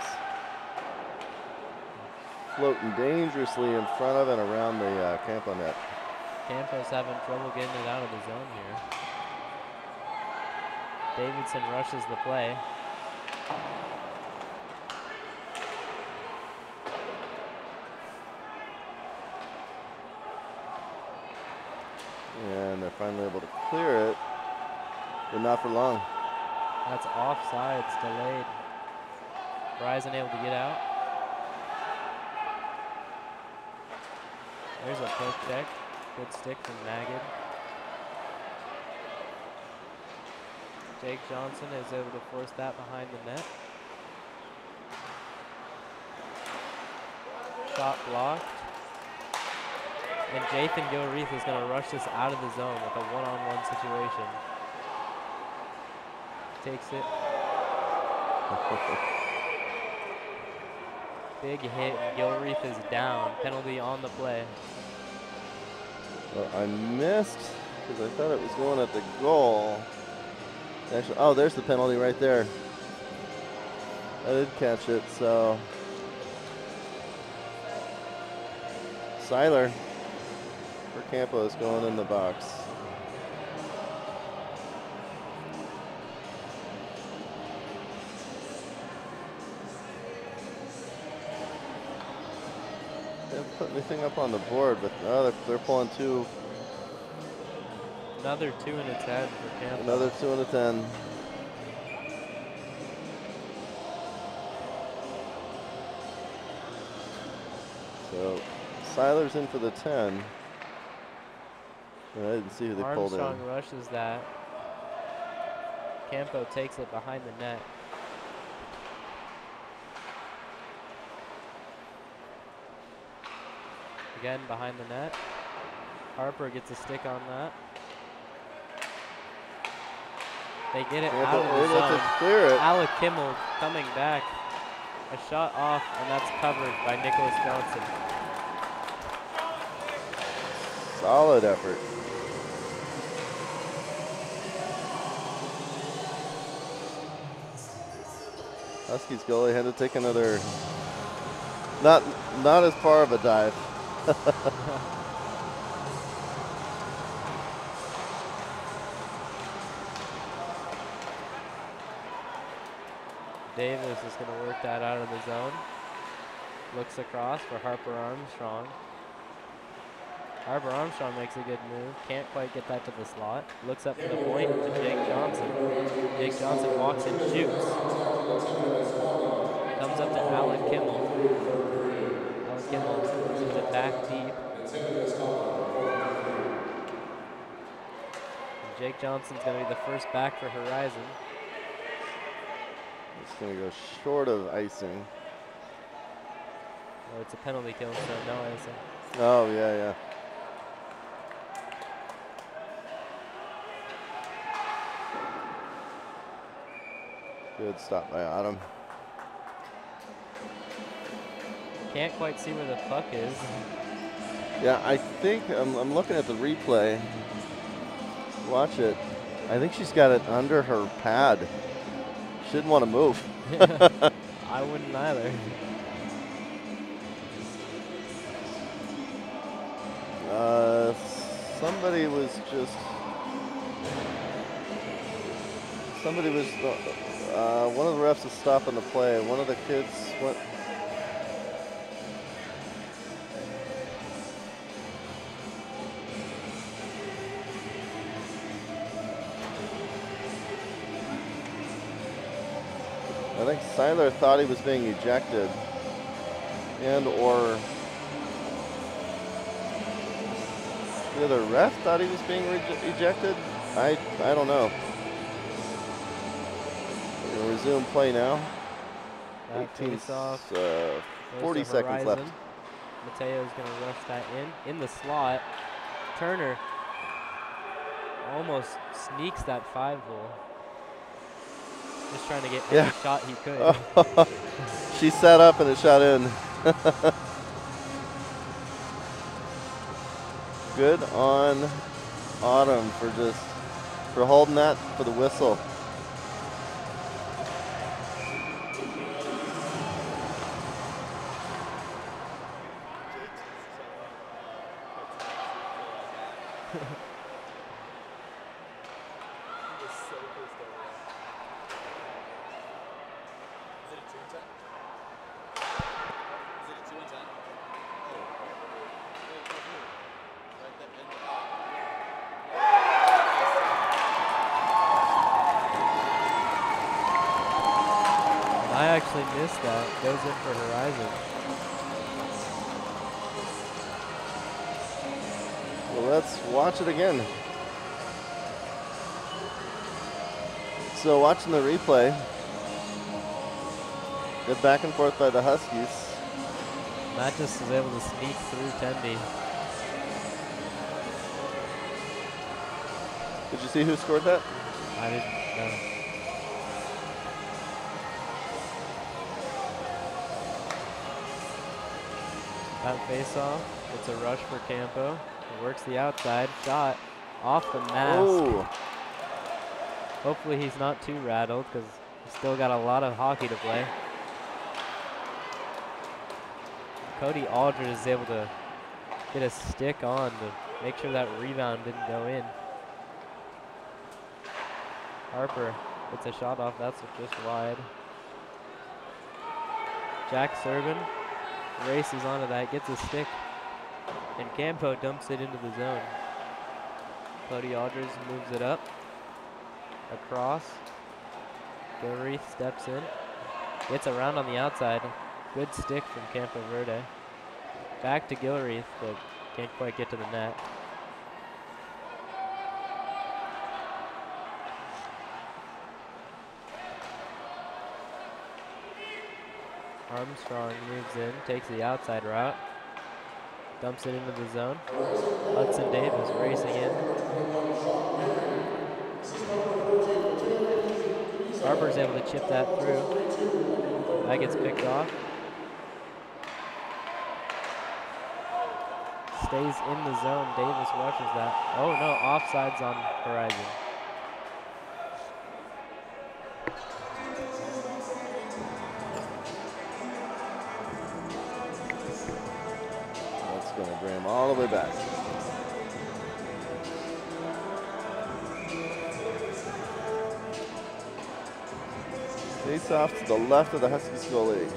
floating dangerously in front of and around the uh, Campo net. Campo's having trouble getting it out of the zone here. Davidson rushes the play. And they're finally able to clear it, but not for long. That's offside, it's delayed. Verizon able to get out. There's a poke check. Good stick from Magid. Jake Johnson is able to force that behind the net. Shot blocked. And Jathan Gilreath is going to rush this out of the zone with a one-on-one situation. Takes it. Big hit, and Gilreath is down. Penalty on the play. Well, I missed because I thought it was going at the goal. Actually, oh, there's the penalty right there. I did catch it, so. Seiler for Campo is going in the box. They haven't put anything up on the board, but oh, they're, they're pulling two. Another two in a ten for Campo. Another two and a ten. So Seiler's in for the ten. I didn't see who they pulled in. Armstrong rushes that. Campo takes it behind the net. Again behind the net. Harper gets a stick on that. They get it Campo out of the able zone. to clear it. Alec Kimmel coming back. A shot off, and that's covered by Nicholas Johnson. Solid effort. Huskies goalie had to take another, not not as far of a dive. Davis is going to work that out of the zone. Looks across for Harper Armstrong. Harper Armstrong makes a good move. Can't quite get that to the slot. Looks up for the point to Jake Johnson. Jake Johnson walks and shoots. Comes up to Alec Kimmel. Alec Kimmel sends it back deep. And Jake Johnson's going to be the first back for Horizon. It's going to go short of icing. Oh, it's a penalty kill, so no icing. Oh, yeah, yeah. Good stop by Autumn. Can't quite see where the puck is. Yeah, I think I'm, I'm looking at the replay. Watch it. I think she's got it under her pad. Shouldn't want to move. I wouldn't either. Uh, somebody was just. Somebody was. Uh, one of the refs was stopping the play. One of the kids went. think Seiler thought he was being ejected, and or the other ref thought he was being ejected. I I don't know. We'll resume play now. eighteen, off. Uh, forty seconds left. Mateo's going to rush that in. In the slot, Turner almost sneaks that five hole. Just trying to get any yeah. shot he could. She set up and it shot in. Good on Autumn for just for holding that for the whistle. I actually missed that. Goes in for Horizon. Well, let's watch it again. So watching the replay, good back and forth by the Huskies. Mathis is able to sneak through Temby. Did you see who scored that? I didn't know. That face-off, it's a rush for Campo. He works the outside, shot off the mask. Oh. Hopefully he's not too rattled because he's still got a lot of hockey to play. Cody Aldridge is able to get a stick on to make sure that rebound didn't go in. Harper gets a shot off, that's just wide. Jack Serban races onto that, gets a stick, and Campo dumps it into the zone. Cody Aldridge moves it up, across. Gilreath steps in, gets around on the outside. Good stick from Campo Verde. Back to Gilreath, but can't quite get to the net. Armstrong moves in, takes the outside route, dumps it into the zone. Hudson Davis racing in. Harper's able to chip that through. That gets picked off. Stays in the zone, Davis rushes that. Oh no, offsides on Horizon. Going to bring him all the way back. Face off to the left of the Huskies goalie.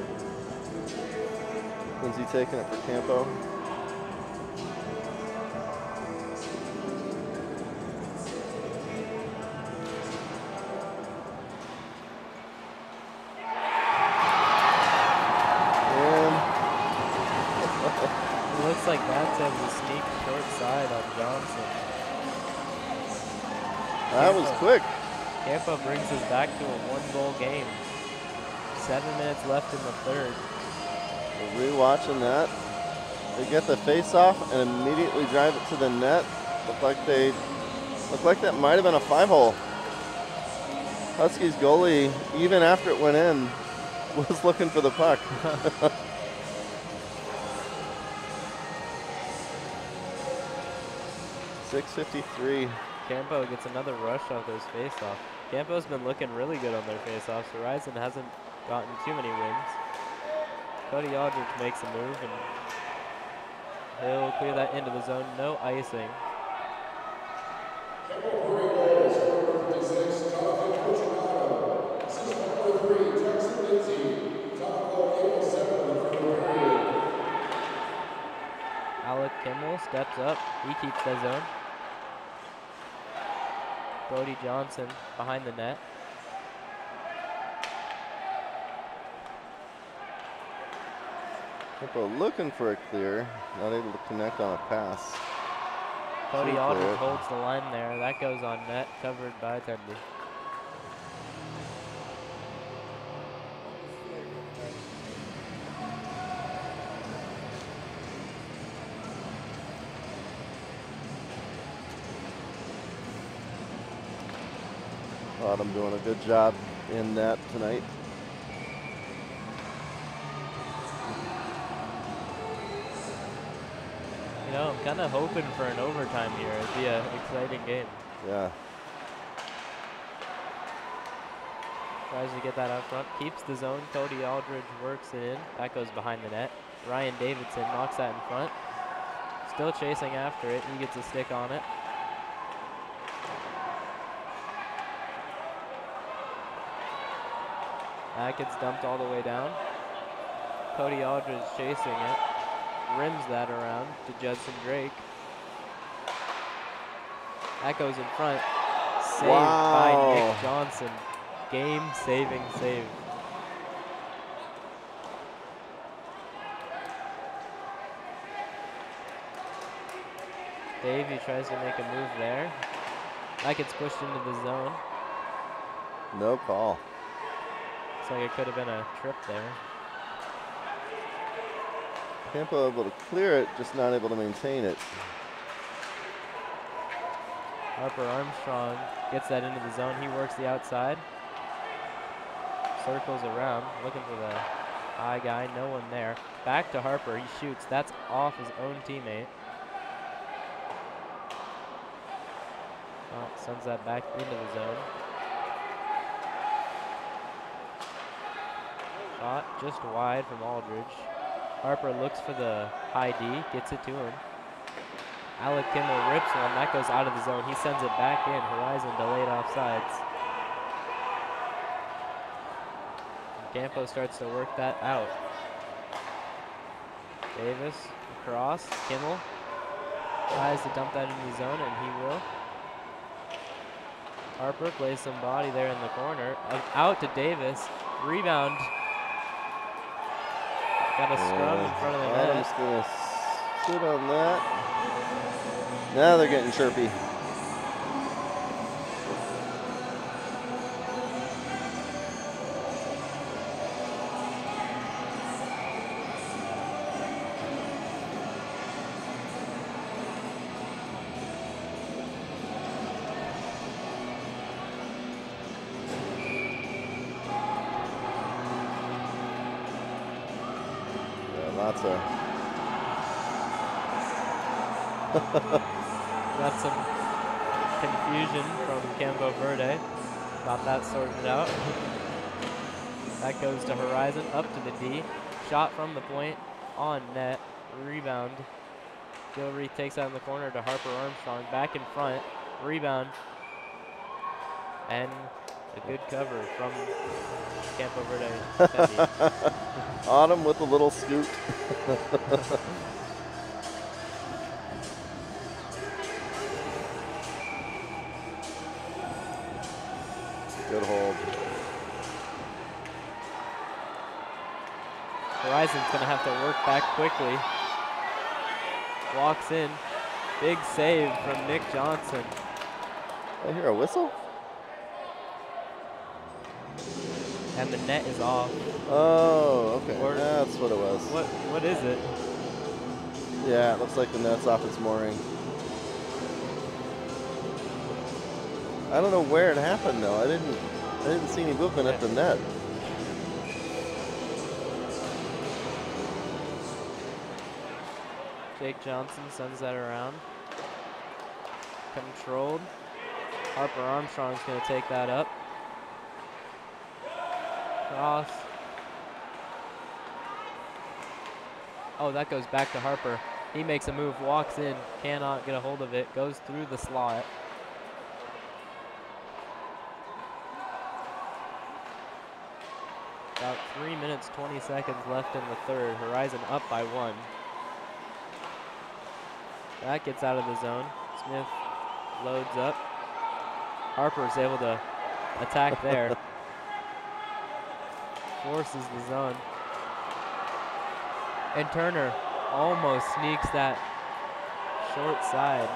Lindsay taking it for Campo. Like that's able to sneak short side on Johnson. That Campo, was quick. Campo brings us back to a one-goal game. Seven minutes left in the third. We're rewatching that. They get the face-off and immediately drive it to the net. Look like they look like that might have been a five-hole. Huskies goalie, even after it went in, was looking for the puck. six fifty-three. Campo gets another rush off those face-offs. Campo's been looking really good on their face-offs. Horizon hasn't gotten too many wins. Cody Aldridge makes a move and he'll clear that into the zone. No icing. Alec Kimmel steps up. He keeps that zone. Brody Johnson behind the net. Campo looking for a clear, not able to connect on a pass. Cody Should Aldridge clear it. holds the line there. That goes on net, covered by Tendi. Autumn doing a good job in that tonight. You know, I'm kind of hoping for an overtime here. It'd be an exciting game. Yeah. Tries to get that up front, keeps the zone. Cody Aldridge works it in. That goes behind the net. Ryan Davidson knocks that in front. Still chasing after it. He gets a stick on it. That gets dumped all the way down. Cody Aldridge chasing it. Rims that around to Judson Drake. That goes in front. Saved by Wow. Nick Johnson. Game-saving save. Davey tries to make a move there. That gets pushed into the zone. No call. Looks like it could have been a trip there. Campo able to clear it, just not able to maintain it. Harper Armstrong gets that into the zone. He works the outside. Circles around, looking for the high guy. No one there. Back to Harper. He shoots. That's off his own teammate. Oh, sends that back into the zone. Shot just wide from Aldridge. Harper looks for the high D, gets it to him. Alec Kimmel rips one, that goes out of the zone. He sends it back in. Horizon delayed offsides. And Campo starts to work that out. Davis across. Kimmel tries to dump that into the zone, and he will. Harper plays some body there in the corner. Out to Davis. Rebound. Got a scrum in front of the net. Adam's gonna sit on that. Now they're getting chirpy. Lots of got some confusion from Campo Verde. Got that sorted out. That goes to Horizon, up to the D. Shot from the point, on net, rebound. Gilreath takes that in the corner to Harper Armstrong, back in front, rebound. And a good cover from Campo Verde. Autumn with a little scoot. Good hold. Horizon's gonna have to work back quickly. Walks in. Big save from Nick Johnson. I hear a whistle. And the net is off. Oh, okay. Or That's what it was. What what is it? Yeah, it looks like the net's off its mooring. I don't know where it happened though. I didn't I didn't see any movement yeah. at the net. Jake Johnson sends that around. Controlled. Harper Armstrong's gonna take that up. Cross. Oh, that goes back to Harper. He makes a move, walks in, cannot get a hold of it, goes through the slot. About three minutes, twenty seconds left in the third. Horizon up by one. That gets out of the zone. Smith loads up. Harper's able to attack there. Forces the zone. And Turner almost sneaks that short side.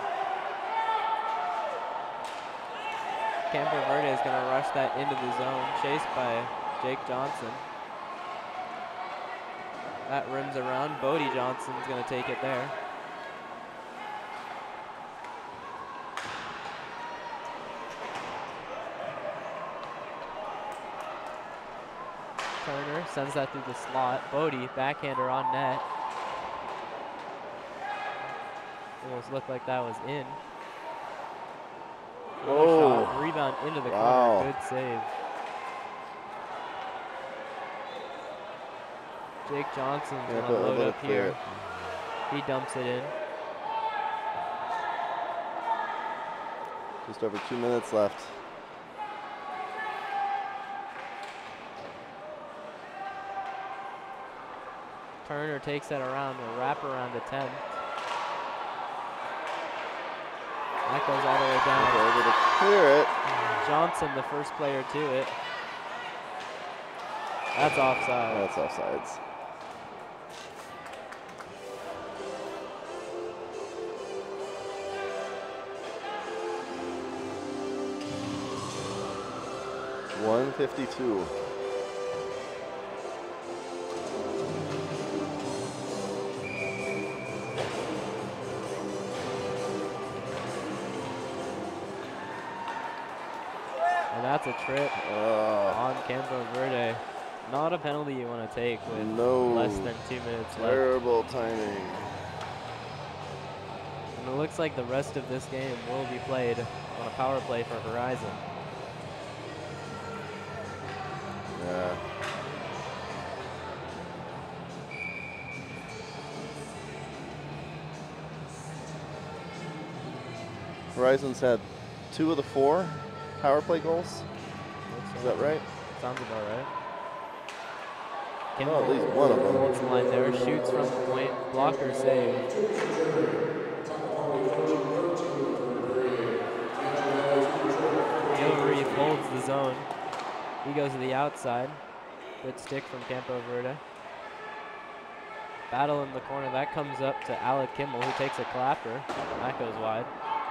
Campo Verde is going to rush that into the zone, chased by Jake Johnson. That rims around. Bodie Johnson's going to take it there. Turner sends that through the slot. Bodie, backhander on net. Almost looked like that was in. Oh. Shot, rebound into the Wow. corner. Good save. Jake Johnson's Yeah, going but- to load but up clear here. it. He dumps it in. Just over two minutes left. Turner takes that around, a wrap around attempt. That goes all the way down. They're able to clear it. Johnson, the first player to it. That's offside. That's offsides. one fifty-two. And that's a trip Oh, on Campo Verde. Not a penalty you want to take with no. less than two minutes left. Terrible timing. And it looks like the rest of this game will be played on a power play for Horizon. Yeah. Horizon's had two of the four power play goals. Is that right? Sounds about right. Oh, at least one of them. Holds the line there, shoots from the point, blocker save. Gilreath holds the zone. He goes to the outside. Good stick from Campo Verde. Battle in the corner. That comes up to Alec Kimmel, who takes a clapper. That goes wide.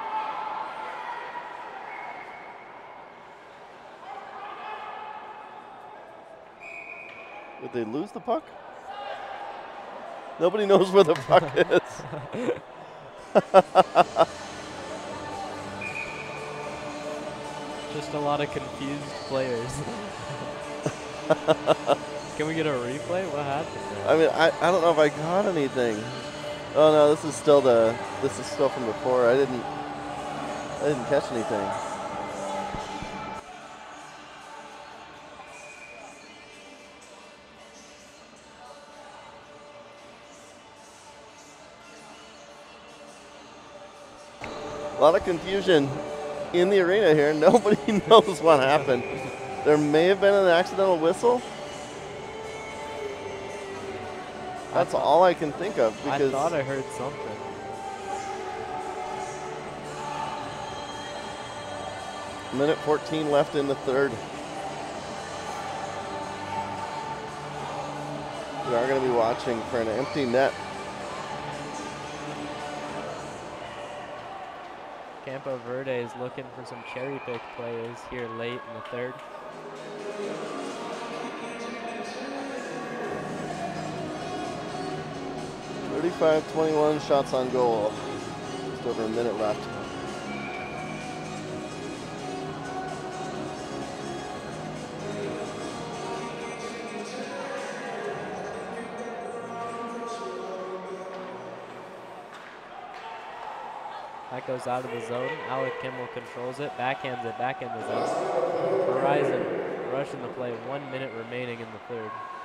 Did they lose the puck? Nobody knows where the puck is. Just a lot of confused players. Can we get a replay? What happened there? I mean, I, I don't know if I got anything. Oh no, this is still the this is still from before. I didn't I didn't catch anything. A lot of confusion in the arena here. Nobody knows what happened. There may have been an accidental whistle. That's all I can think of I because thought I heard something. minute fourteen left in the third. We are going to be watching for an empty net. Campo Verde is looking for some cherry pick players here late in the third. thirty-five twenty-one shots on goal. Just over a minute left. That goes out of the zone. Alec Kimmel controls it, backhands it back in the zone. Horizon rushing the play, one minute remaining in the third.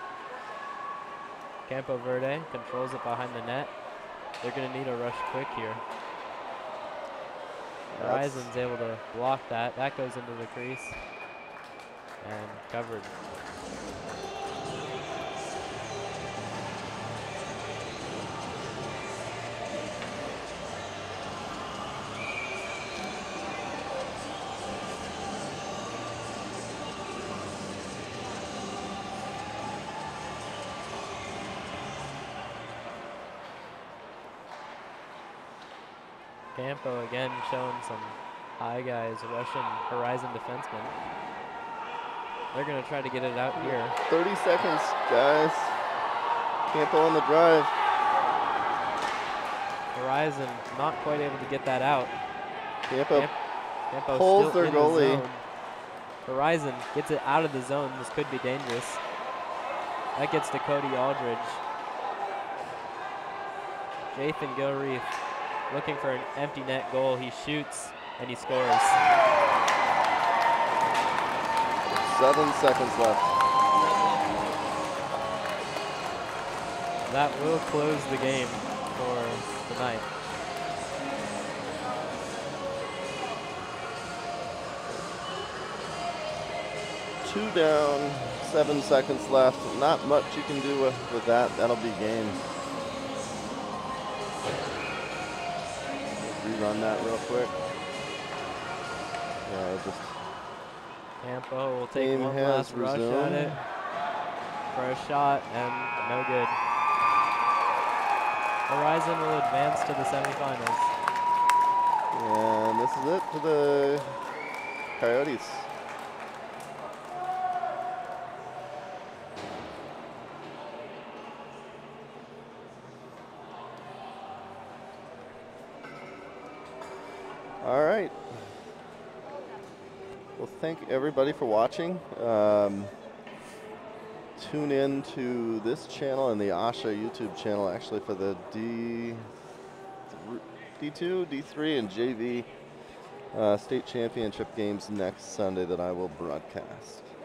Campo Verde controls it behind the net. They're going to need a rush quick here. Horizon's able to block that. That goes into the crease and covered. Campo again showing some high guys, Russian Horizon defensemen. They're going to try to get it out here. thirty seconds, guys. Campo on the drive. Horizon not quite able to get that out. Campo Camp Campo pulls still their in goalie. the zone. Horizon gets it out of the zone. This could be dangerous. That gets to Cody Aldridge. Jathan Gilreath looking for an empty net goal. He shoots and he scores. Seven seconds left. That will close the game for the night. Two down, seven seconds left. Not much you can do with, with that. That'll be game. Rerun that real quick. Yeah, just. Campo will take Game one has last rush at it for a shot, and no good. Horizon will advance to the semifinals. And this is it for the Coyotes. All right. Well, thank everybody for watching. Um, tune in to this channel and the Asha YouTube channel actually for the D, D2, D three, and J V uh, state championship games next Sunday that I will broadcast.